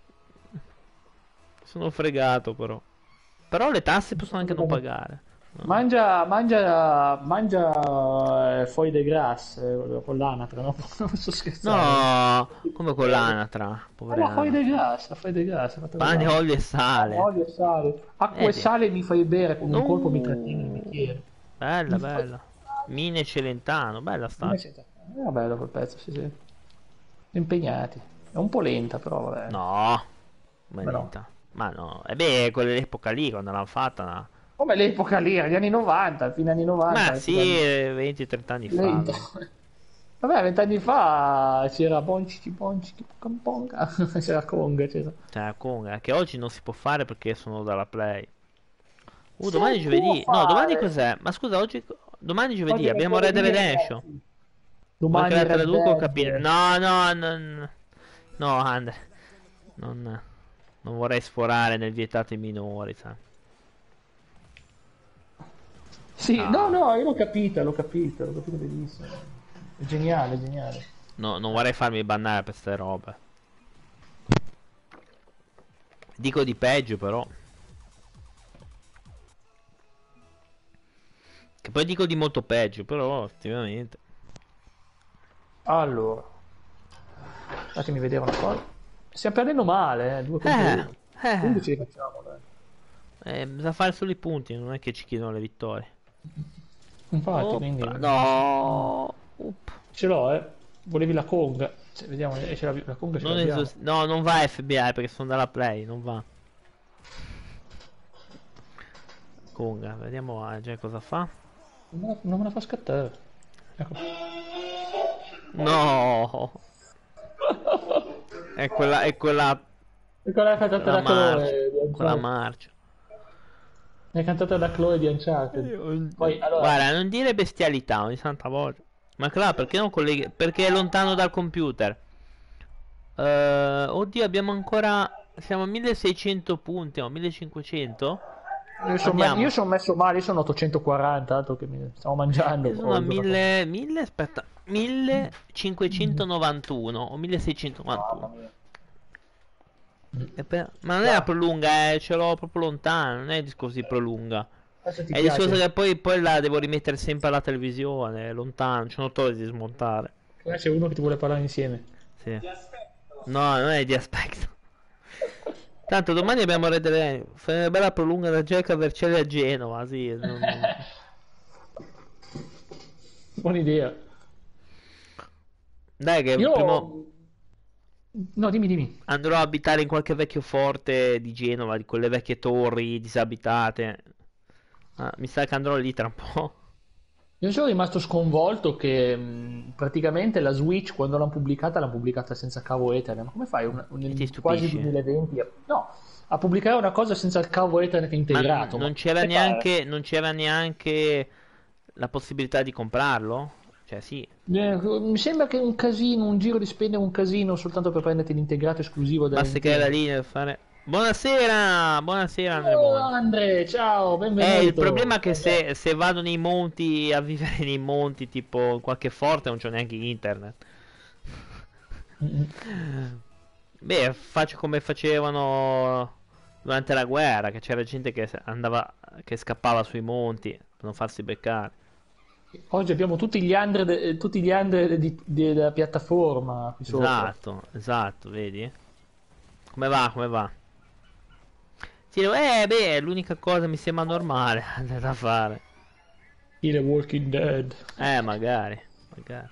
Sono fregato però. Però le tasse possono anche non pagare. No, Mangia, mangia, mangia eh, foglie de grasse eh, con l'anatra, no? Non sto scherzando. no, come con l'anatra, Eh, la foglia poverina. de grasse, la foglia de grasse, fatta con Pane, l'anatra. olio e Pane, sale. olio e sale. Acqua e Vedi? sale mi fai bere, con un colpo mi trattieni il Uh, bicchiere. bella, Mi fai... bella. Mine Celentano, bella sta. Invece, eh, era bello quel pezzo, sì, sì. Impegnati. È un po' lenta, però vabbè. No, ma è Beh, no. lenta. Ma no, e beh, quell'epoca lì quando l'hanno fatta. No. Come l'epoca lì, negli anni novanta, fine anni Ma novanta. sì, epoca lì. venti trenta anni fa. Lenta. Vedi. Vabbè, vent'anni fa c'era Bonci, Bonci, Ponga, c'era Conga, c'era. Cioè, Conga, che oggi non si può fare perché sono dalla Play. Uh, Si domani è può giovedì. No, domani fare. cos'è? Ma scusa, oggi. Domani è Oggi giovedì, è abbiamo Red mercoledì, Redemption. ragazzi. Vuoi che Domani la Red traduco o capire? Dead. No, no, no. No, Andre. Non, non vorrei sforare nel vietato ai minori, sai. Sì, no, Ah, no, io l'ho capita, l'ho capita, l'ho capito benissimo. È geniale, è geniale. no, non vorrei farmi bannare per queste robe. Dico di peggio, però. Che poi dico di molto peggio, però, effettivamente. Allora, fatemi vedere una cosa. Stiamo perdendo male, eh, due contro Eh, uno. eh, undici li facciamo, dai. eh, bisogna fare solo i punti, non è che ci chiedono le vittorie. Infatti, quindi Oppa, no. Up. ce l'ho, eh. Volevi la Conga. Se vediamo, esce la, la Conga ce Non l'abbiamo. esos- no, non va F B I perché sono dalla Play, non va. Conga, vediamo eh, già cosa fa. Non me la, non me la fa scattare. Ecco. No, è quella, è quella, E quella è cantata quella da Chloe marcia, di quella Uncharted. marcia. È cantata da Chloe di Uncharted. Poi, allora, Guarda, non dire bestialità ogni santa volta. Ma claro, perché non colleghi? Perché è lontano dal computer. Eh, oddio, abbiamo ancora. Siamo a milleseicento punti, o millecinquecento? io sono me- Abbiamo. io son messo male, io sono ottocentoquaranta, altro che mi stavo mangiando. Io sono ho a il giorno fa. mille, mille, aspetta, millecinquecentonovantuno o Mamma milleseicentonovantuno. mia. E per- Ma non è la Va, prolunga, eh, ce l'ho proprio lontano, non è il discorso di prolunga. adesso ti È il discorso piace? che poi, poi la devo rimettere sempre alla televisione, è lontano, c'è un torre di smontare. Qua c'è uno che ti vuole parlare insieme. Sì. No, non è di aspetto. Tanto domani abbiamo Red Dead, fai una bella prolunga da Jack a Vercelli a Genova, sì. non- Buona idea. Dai che Io... prima No, dimmi, dimmi. andrò a abitare in qualche vecchio forte di Genova, di quelle vecchie torri disabitate. Ah, mi sa che andrò lì tra un po'. Io sono rimasto sconvolto che mh, praticamente la Switch quando l'hanno pubblicata l'hanno pubblicata senza cavo Ethernet. Ma come fai un- un- E ti nel quasi stupisci? duemilaventi a- no, a pubblicare una cosa senza il cavo Ethernet Ma n- integrato? Ma non c'era come fai? neanche, non c'era neanche la possibilità di comprarlo? Cioè, sì. Eh, Mi sembra che è un casino, un giro di spendere un casino soltanto per prenderti l'integrato esclusivo da Basta che era Nintendo. lì nel fare. Buonasera! Buonasera Oh Andremon. Andre, ciao, Eh, il benvenuto. problema è che se, se vado nei monti a vivere nei monti, tipo in qualche forte, non c'ho neanche internet. Mm, Beh, faccio come facevano durante la guerra, che c'era gente che andava, che scappava sui monti per non farsi beccare. Oggi abbiamo tutti gli under, de- tutti gli under di- di- della piattaforma qui sopra. Esatto, esatto, vedi? Come va, come va? Sì, eh, beh, l'unica cosa mi sembra normale da fare. Il Walking Dead. Eh, magari, magari.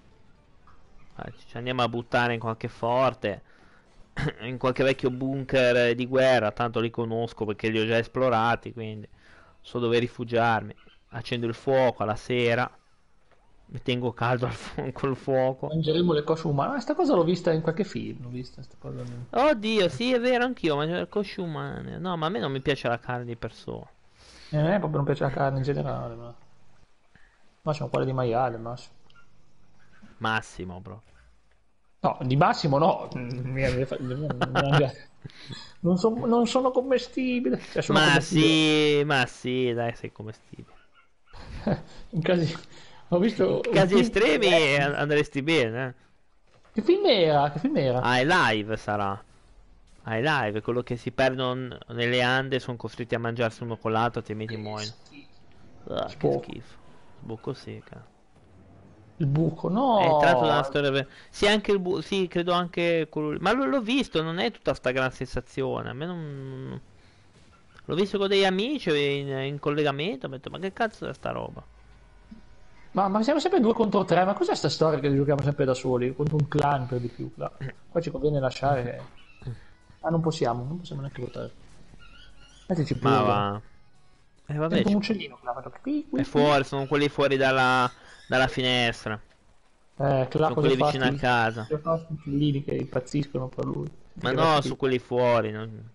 Ah, ci andiamo a buttare in qualche forte, in qualche vecchio bunker di guerra, tanto li conosco perché li ho già esplorati, quindi so dove rifugiarmi. Accendo il fuoco alla sera, mi tengo caldo al fu- col fuoco. Mangeremo le cosce umane. Ma sta cosa l'ho vista in qualche film. L'ho vista sta cosa. nel- Oddio, sì, è vero, anch'io mangio le cosce umane. No, ma a me non mi piace la carne di persona. Eh, a me proprio non piace la carne in generale. Ma massimo quella di maiale. Massimo. Massimo, bro. No, di Massimo no. Mm, mi- mi fa- mi mangia- Non, so- non sono commestibile. Cioè, sono Ma commestibile. sì, ma sì, dai, sei commestibile. In casi... Ho visto In un casi film. estremi eh, andresti bene, eh. Che film era? Che film era? Ah, è live sarà. Ah, è live, quello che si perdono n- nelle Ande sono costretti a mangiarsi uno con l'altro, altrimenti muoiono. Ah, che Tipo, schifo. Sbocco secca. il buco. È tratto da una No. storia vera. Sì, anche il bu- sì, credo anche quello lì. Ma l- l'ho visto, non è tutta sta gran sensazione. A me non. L'ho visto con degli amici in, in collegamento. Ho detto, ma che cazzo è sta roba? Ma, ma siamo sempre due contro tre, ma cos'è sta storia che giochiamo sempre da soli? Contro un clan per di più. Là. Qua ci conviene lasciare. Ah, non possiamo, non possiamo neanche votare. Mettici Ma pure. va. E vabbè, Sento un ci- uccellino che la faccio qui, è qui, qui. fuori, sono quelli fuori dalla, dalla finestra. Eh, che là Sono cosa quelli fa? vicino a Sti, casa. cosa fa sti uccellini che impazziscono per lui. Ma Che no, metti su qui. quelli fuori. non-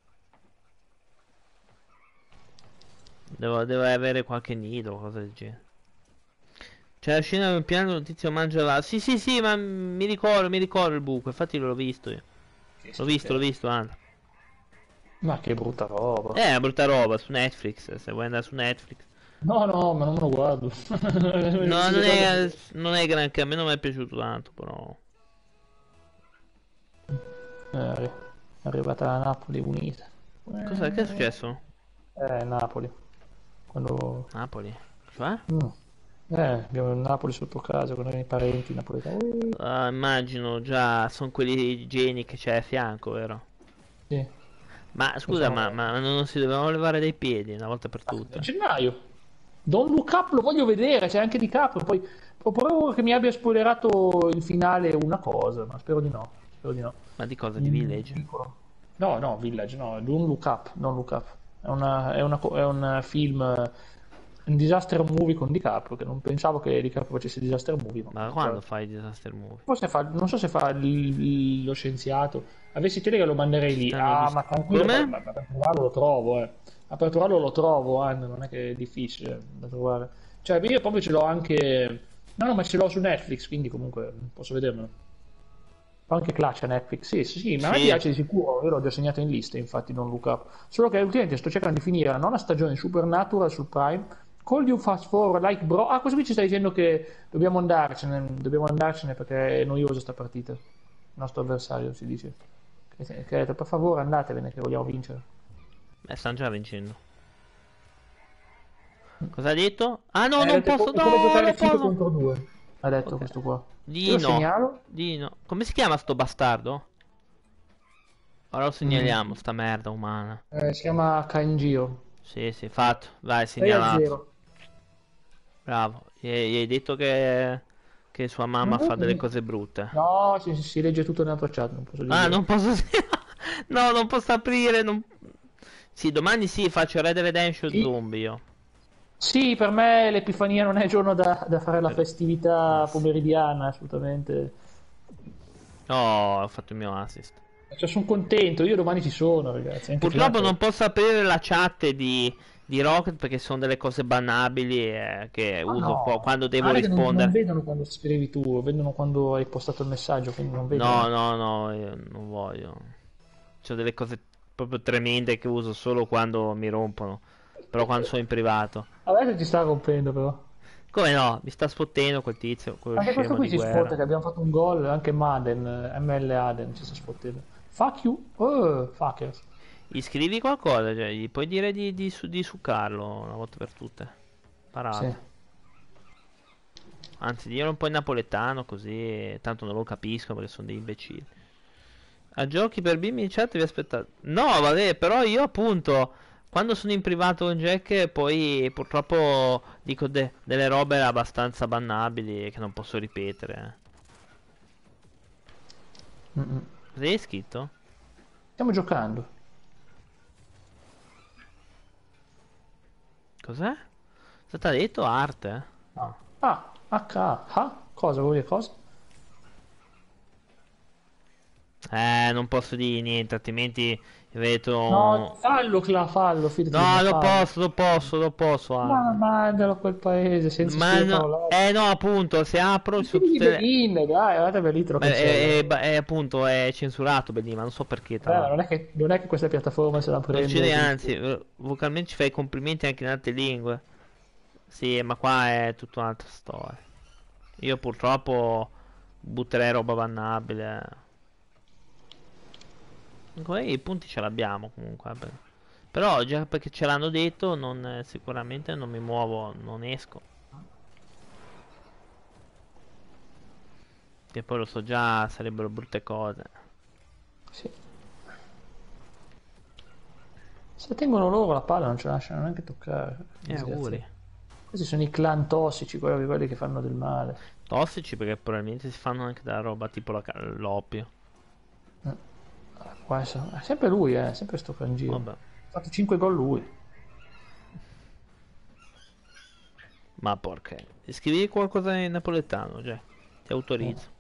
Devo, devo avere qualche nido o cosa del genere. C'è la scena del piano il tizio mangia la. Sì, sì, sì, ma mi ricordo, mi ricordo il buco. Infatti l'ho visto io. Che L'ho visto, l'ho schifezza. visto, anda. Ma che brutta roba. Eh, è brutta roba su Netflix. Se vuoi andare su Netflix. No, no, ma non me lo guardo. No, Si non è, guarda- non è granché. A me non mi è piaciuto tanto, però. Eh, è arrivata la Napoli unita. Cos'è? Che è successo? Eh, Napoli. Quando... Napoli. Cioè? Mm. Eh, abbiamo il Napoli sotto casa con i parenti napoletani. Uh, Ah, immagino già. Sono quelli geni che c'è a fianco, vero? sì. Ma scusa, ma, Pensavo... ma non si dovevano levare dai piedi una volta per A tutte? gennaio. Don't Look Up lo voglio vedere, c'è anche di capo. Poi proporrò che mi abbia spoilerato il finale una cosa, ma spero di no. Spero di no. Ma di cosa? Di Mm, Village? piccolo. No, no, Village, no, Don't Look Up, Don't Look Up. È, una, è, una co- è un film, eh, un disaster movie con DiCaprio, che non pensavo che DiCaprio facesse disaster movie, ma Ma cioè, quando fai i disaster movie? forse fa, non so se fa l- lo scienziato. Avessi te che lo manderei lì. Stanno Ah, dis- ma tranquillo, ma, Come? ma- ma per trovarlo lo trovo, eh. Ma per trovarlo lo trovo, Anna, non è che è difficile da trovare. Cioè, io proprio ce l'ho anche... No, no, ma ce l'ho su Netflix, quindi comunque posso vedermelo. Fa anche Clutch a Netflix, sì, sì, sì, ma a me Sì. piace di sicuro, io l'ho già segnato in lista, infatti non Look Up. Solo che ultimamente sto cercando di finire la nona stagione di Supernatural sul Prime. Call you fast forward like bro. Ah, questo qui ci sta dicendo che dobbiamo andarcene, dobbiamo andarcene perché è noiosa sta partita. Il nostro avversario si dice. Che che ha detto, per favore andatevene che vogliamo vincere. Beh, stanno già vincendo. Cosa ha detto? Ah no, Eh, ha non detto, è co- posso, è come no, giocare non cinque posso. contro due, ha detto Ok. questo qua. Io lo Dino. segnalo. Dino. Come si chiama sto bastardo? Ora lo Mm. segnaliamo, sta merda umana. Eh, si chiama Kanjiro. Sì, sì, fatto. Vai, sei a segnalato. zero. Bravo. Gli, gli hai detto che, che sua mamma fa delle Mm. cose brutte. No, si, si legge tutto nella tua chat, non posso Ah, dirglielo. non posso... No, non posso aprire. Non... Sì, domani sì, faccio Red Dead Redemption Sì, Zombie io. sì, per me l'Epifania non è il giorno da, da fare la Per- Ma festività sì. pomeridiana, assolutamente. Oh, ho fatto il mio assist. Cioè, sono contento, io domani ci sono, ragazzi, anche Purtroppo Flatter. non posso aprire la chat di, di Rocket perché sono delle cose bannabili eh, che Ah uso qua- no, quando devo guarda che non, non rispondere. vedono quando scrivi tu, vedono quando hai postato il messaggio, quindi non No, vedono. no, no, io non voglio. C'ho delle cose proprio tremende che uso solo quando mi rompono. Però quando sono in privato. Adesso ci sta rompendo però. Come no? Mi sta sfottendo quel tizio, quello Anche questo scemo qui di si spotta guerra. che abbiamo fatto un gol, anche Madden, eh, M L Aden ci sta spottendo. Fuck you, oh, fuckers. Gli scrivi qualcosa, cioè, gli puoi dire di, di, su- di succarlo una volta per tutte. Sì. Parato. Anzi, diglielo un po' in napoletano così tanto non lo capisco perché sono dei imbecilli. A giochi per bimbi in chat vi aspettate. No, vabbè, però io appunto quando sono in privato con Jack poi purtroppo dico de- delle robe abbastanza bannabili che non posso ripetere. Mm-mm. Cosa hai scritto? Stiamo giocando. Cos'è? Cosa ti ha detto? Arte? Ah, ah, H, ah, cosa vuol dire cosa? Eh, non posso dire niente, altrimenti No, vedo... fallo, Cla, fallo, fidati di me, No, lo fallo. posso, lo posso, lo posso. Ma Arte. mandalo a quel paese senza Ma scrivere no... parolacce. Eh no, appunto, se apro ci sono Scrivi di tutte le... Begin, dai, guarda lì te lo Ma è, è- cancella. è- appunto è censurato Belì, ma non so perché tra Beh, ma non l'altro. è che, non è che questa piattaforma se la Non prende succede, tutto. anzi, eh, vocalmente ci fai i complimenti anche in altre lingue. Sì, ma qua è tutta un'altra storia. Io purtroppo butterei roba bannabile. Comunque i punti ce l'abbiamo comunque. Vabbè. Però già perché ce l'hanno detto, non, eh, sicuramente non mi muovo, non esco. Che poi lo so già, sarebbero brutte cose. Sì. Se tengono loro la palla non ce la lasciano neanche toccare. Eh, auguri. Disgraziati. Questi sono i clan tossici, quelli, quelli che fanno del male. Tossici perché probabilmente si fanno anche della roba tipo la ca- l'oppio. Eh, può essere- È sempre lui, eh, sempre sto Kanjiro. Vabbè. Ha fatto cinque gol lui. Ma porca. Scrivi qualcosa in napoletano, cioè. Ti Eh, autorizzo.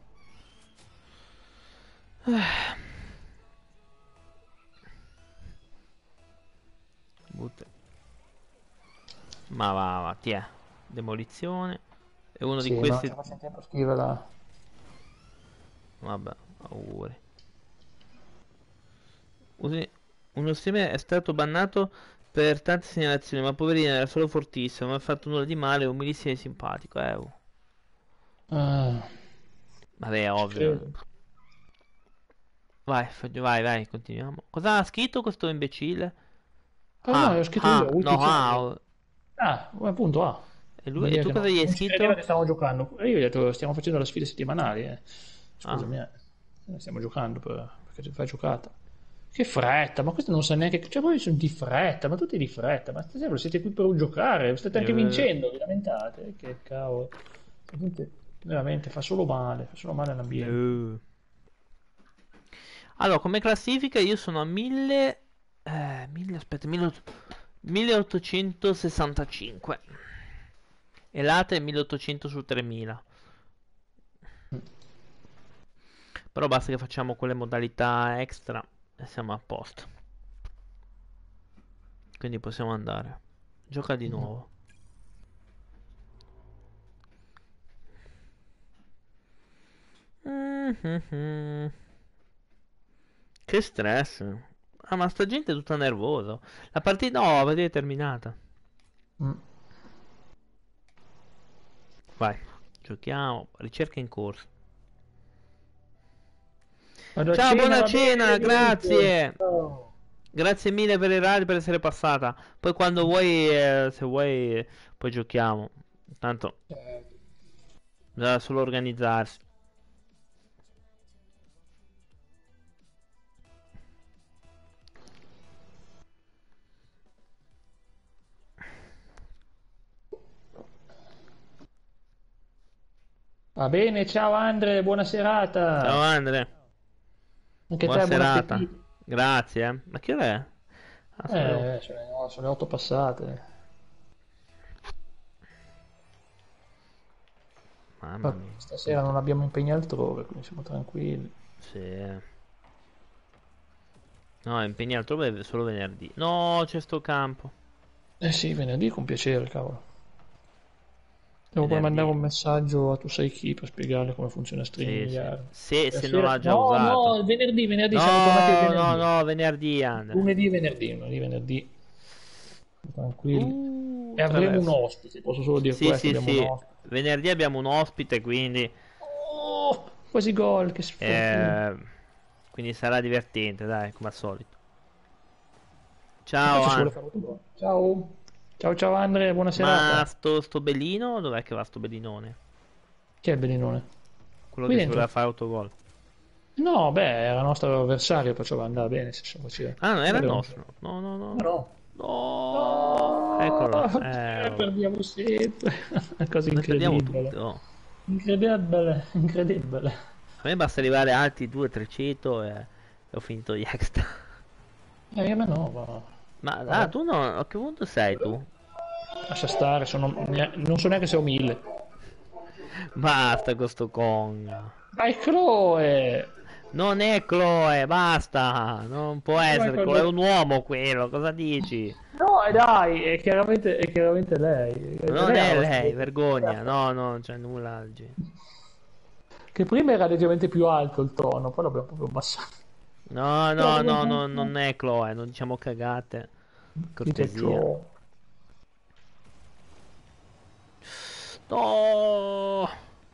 Butta. Ma va, va, ti è. Demolizione. E uno di sì, ma non questi. ci faccio in tempo a scriverla. Vabbè, auguri. Usi- Uno streamer è stato bannato per tante segnalazioni, ma poverino era solo fortissimo, non ha fatto nulla di male, umilissimo e simpatico, eh. Oh. Ah, Vabbè, è ci ovvio. credo. Vai, fa- vai, vai, continuiamo. Cosa ha scritto questo imbecille? Eh no, Ah, l'ho scritto io, ah, no, ulti challenge. ah. Ah, appunto, ah. E, lui, Vuol e dire tu che cosa non, gli hai non ci credeva scritto? che stavamo giocando. E io gli ho detto, stiamo facendo le sfide settimanali, eh. Ah, Scusami, eh. Eh, Stiamo giocando per- perché ci fai giocata. Che fretta, ma questo non sa neanche. Cioè, voi sono di fretta, ma tutti di fretta. Ma stasera siete qui per giocare, state anche eh, vincendo, vi lamentate. Che cavolo. Veramente, veramente, fa solo male, fa solo male all'ambiente. no. Allora, come classifica io sono a mille... Eh, mille, aspetta, mille milleottocentosessantacinque. E l'altra è milleottocento su tremila. Però basta che facciamo quelle modalità extra e siamo a posto. Quindi possiamo andare. Gioca di nuovo. Mhm. Che stress. Ah, ma sta gente è tutta nervosa. La partita no, la partita è terminata. Mm. Vai, giochiamo. Ricerca in corso. Vado a Ciao, cena, buona va cena, bene, niente. grazie. Ciao. Grazie mille per il ride, per essere passata. Poi quando vuoi, eh, se vuoi, eh, poi giochiamo. Tanto Eh, bisogna solo organizzarsi. Va bene, ciao Andre, buona Ciao serata. Andre, Anche buona te, buon serata. appetito. Grazie. eh. Ma che ora è? Ah, sono le Eh, otto. sono, no, sono le otto passate. Mamma Ma mia. stasera non abbiamo impegni altrove, quindi siamo tranquilli. Sì. No, impegni altrove solo venerdì. No, c'è sto campo. Eh sì, venerdì con piacere, cavolo. Devo poi mandare Venerdì. un messaggio a tu sai chi per spiegarle come funziona Sì, sì. StreamYard. Se, se non Stasera... l'ha già No, usato. no, venerdì, venerdì, siamo tornati al No, no, venerdì. no, venerdì, Andre. Lunedì, venerdì, lunedì, venerdì. Tranquilli. Uh, E avremo un traverso. ospite, posso solo dire Sì, questo, sì, abbiamo un sì. ospite. Venerdì abbiamo un ospite, quindi, Oh, quasi gol, che sfortuna. eh, quindi sarà divertente, dai, come al solito. Ciao, Adesso si vuole An. fare autogol. Ciao. Ciao ciao Andre, buona Ma serata. sto, sto bellino, dov'è che va sto bellinone? Chi è il Bellinone? Quello Qui che si voleva dentro. fare autogol. No, beh, era il nostro avversario, perciò va andare bene se si faceva. Ah, non era il Vabbè, nostro. No, no, no. ma no. No. No, Eccolo là. eh, Eh, perdiamo sempre. Una cosa noi perdiamo incredibile. tutte, oh. Incredibile, incredibile. A me basta arrivare alti duecento trecento e e ho finito gli extra. Eh, ma no, ma... Ma ah, Vabbè. tu no, a che punto sei tu? Lascia stare, sono... non so neanche se ho mille. Basta con sto Kong. Dai, Chloe! Non è Chloe, basta. Non può Come essere Chloe, è quello- un uomo quello, cosa dici? No, e dai, è chiaramente, è chiaramente lei. Non Lei ha è la lei, vostra- vergogna. No, no, non c'è nulla oggi. Che prima era leggermente più alto il tono, poi l'abbiamo proprio abbassato. No, no, no, no, Dice non è Chloe, non diciamo cagate. Cortesia. Chloe. No!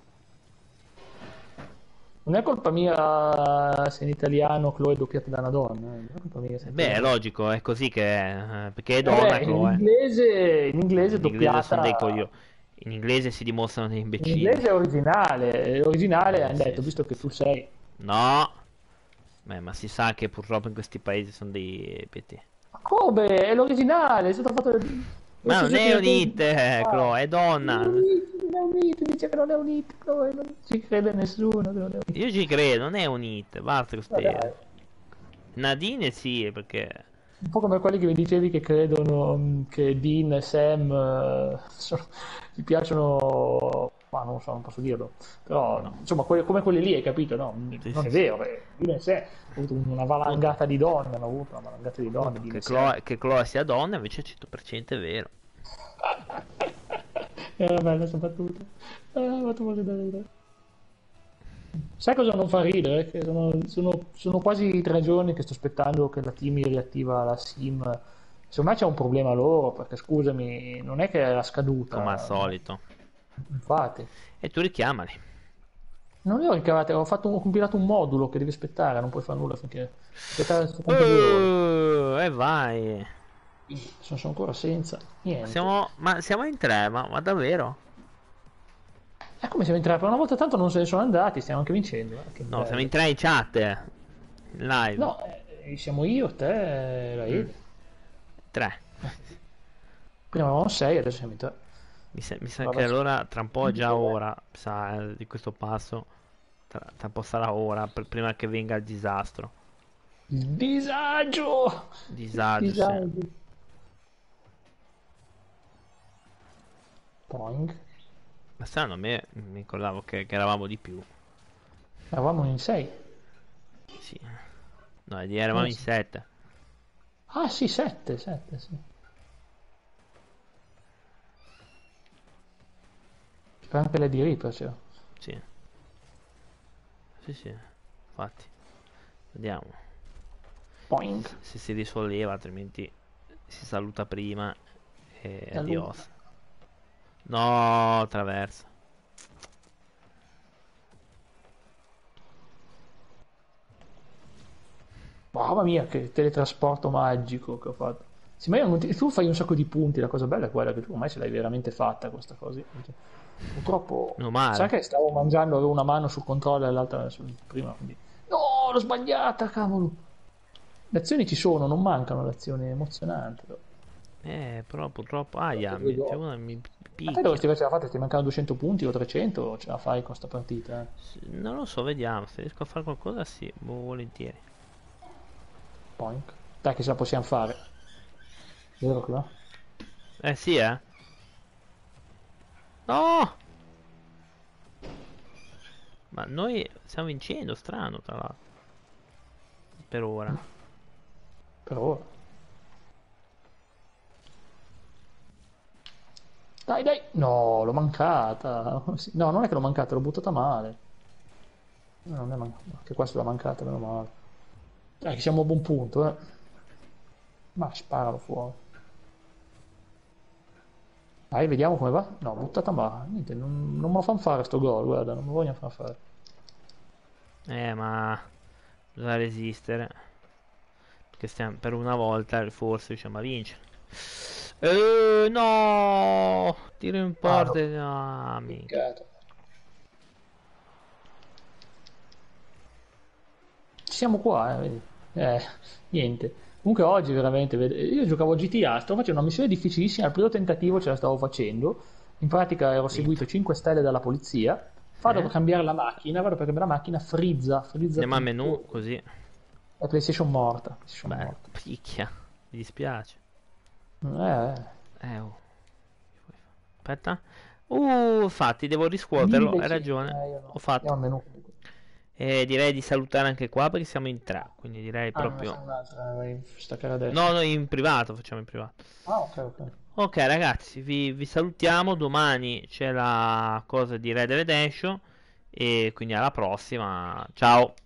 Non è colpa mia se in italiano Chloe è doppiata da una donna, eh. Non è colpa mia se in Beh, è italiano. logico, è così che è. eh, Perché è donna Vabbè, in Chloe. inglese, in inglese è In inglese sono dei doppiata. coglioni. In inglese si dimostrano dei In imbecilli. inglese è originale. È originale Eh, hanno sì, detto, sì, visto che sì. tu sei. No! Beh, ma si sa che purtroppo in questi paesi sono dei P T. Ma come? È l'originale, è stato fatto. Lo Ma non stesso è un creatore di. hit, eh, Ah, Chloe, è non è un donna. hit, non è un hit, dice che non è un hit, Chloe, non ci crede nessuno che non è un hit. Io ci credo, non è un hit, basta Ma dai. queste. Nadine sì, perché. Un po' come quelli che mi dicevi che credono mm, che Dean e Sam eh, sono- gli piacciono, ma non so, non posso dirlo, però No. insomma que- come quelli lì, hai capito? No, Sì, non sì, è sì. vero, eh. Dean e Sam hanno avuto una Appunto, valangata di donne, hanno avuto una valangata di donne, appunto Dean che e Sam. Chloe, che Chloe sia donna invece è cento per cento è vero. Era bella questa battuta. Ah, mi ha fatto molto da ridere. Sai cosa non fa ridere? Che sono, sono- sono quasi tre giorni che sto aspettando che la team mi riattiva la SIM. Secondo me c'è un problema loro, perché scusami, non è che era Come al scaduta. solito. Infatti, E tu richiamali. non le ho ricavate, ho, fatto, ho compilato un modulo che devi aspettare, non puoi fare nulla finché aspettare settantadue ore. Uh, e vai. Sono, sono ancora senza niente. Siamo, ma siamo in tre, ma, ma davvero? È come siamo in tre, per una volta tanto non se ne sono andati, stiamo anche vincendo. eh, Che No, siamo in bello. tre in chat. eh, in live. No, eh, siamo io, te e la Mm, Ede. tre. Prima avevamo sei, adesso siamo in tre. Mi sa, mi sa che Vabbè, allora tra un po' è già vabbè. ora, mi sa, eh, di questo passo. Tra, tra un po' sarà ora, per- prima che venga il disastro. Il disagio! Il Disagio, sì. disagio. Poing. Ma strano, a me mi ricordavo che, che eravamo di più. Eravamo in sei. Sì. No, di- eravamo Eh in sì. sette. Ah sì, sette, sette, sì. Spero anche lei di Reaper, cioè. Sì, sì, sì. Infatti, vediamo. Poing. Se, se si risolleva, altrimenti si saluta prima e Saluta. adios. No, traversa. Mamma mia, che teletrasporto magico che ho fatto. Sì, ma io non ti- tu fai un sacco di punti, la cosa bella è quella che tu ormai ce l'hai veramente fatta questa cosa. Purtroppo, Meno sa male. che stavo mangiando, avevo una mano sul controllo e l'altra sul prima, quindi... No, l'ho sbagliata, cavolo! Le azioni ci sono, non mancano le azioni emozionanti. Però. Eh, però purtroppo... Ho fatto Aia, due mi, c'è gol. uno che mi A te picchia. dovresti avercela fatta, ti mancano duecento punti o trecento, ce la fai con sta partita. Eh. S- Non lo so, vediamo. Se riesco a fare qualcosa, sì, boh, volentieri. Poink. Dai che ce la possiamo fare. Vero che va? Eh sì, eh. No! Ma noi stiamo vincendo, strano, tra l'altro. Per ora. Per ora. Dai, dai! No, l'ho mancata. Sì, no, non è che l'ho mancata, l'ho buttata male. No, non è mancata. Anche qua se l'ha mancata, meno male. Dai, che siamo a buon punto, eh. Ma sparalo fuori. Dai, vediamo come va. No, buttata male. Niente, non, non me lo fanno fare sto gol, guarda, non me lo vogliono far fare. Eh, ma... Bisogna resistere. Perché stiamo... Per una volta, forse, riusciamo a vincere. Eh, no! Tiro in Ah, porta. no. No, minchia. Peccato. Ci siamo qua, eh, vedi. Eh, niente. Comunque oggi veramente, ved- io giocavo a G T A, stavo facendo una missione difficilissima, al primo tentativo ce la stavo facendo, in pratica ero Vinto. seguito cinque stelle dalla polizia, vado Eh? per cambiare la macchina, vado per cambiare la macchina, frizza, frizza Andiamo al menu, tutto, così. la PlayStation morta, PlayStation Beh, morta. picchia. Mi dispiace. Eh, Eh, oh. Aspetta. Uh, infatti, devo riscuoterlo. Hai millecento, ragione. eh, io Ho no, fatto. andiamo al menu comunque. E direi di salutare anche qua perché siamo in tre. Quindi direi Ah, non ne proprio... fanno un'altra, vai a staccare adesso. No, noi in privato, facciamo in privato. Ah, ok, ok. Ok ragazzi, vi, vi salutiamo. Domani c'è la cosa di Red Dead Redemption. E quindi alla prossima. Ciao.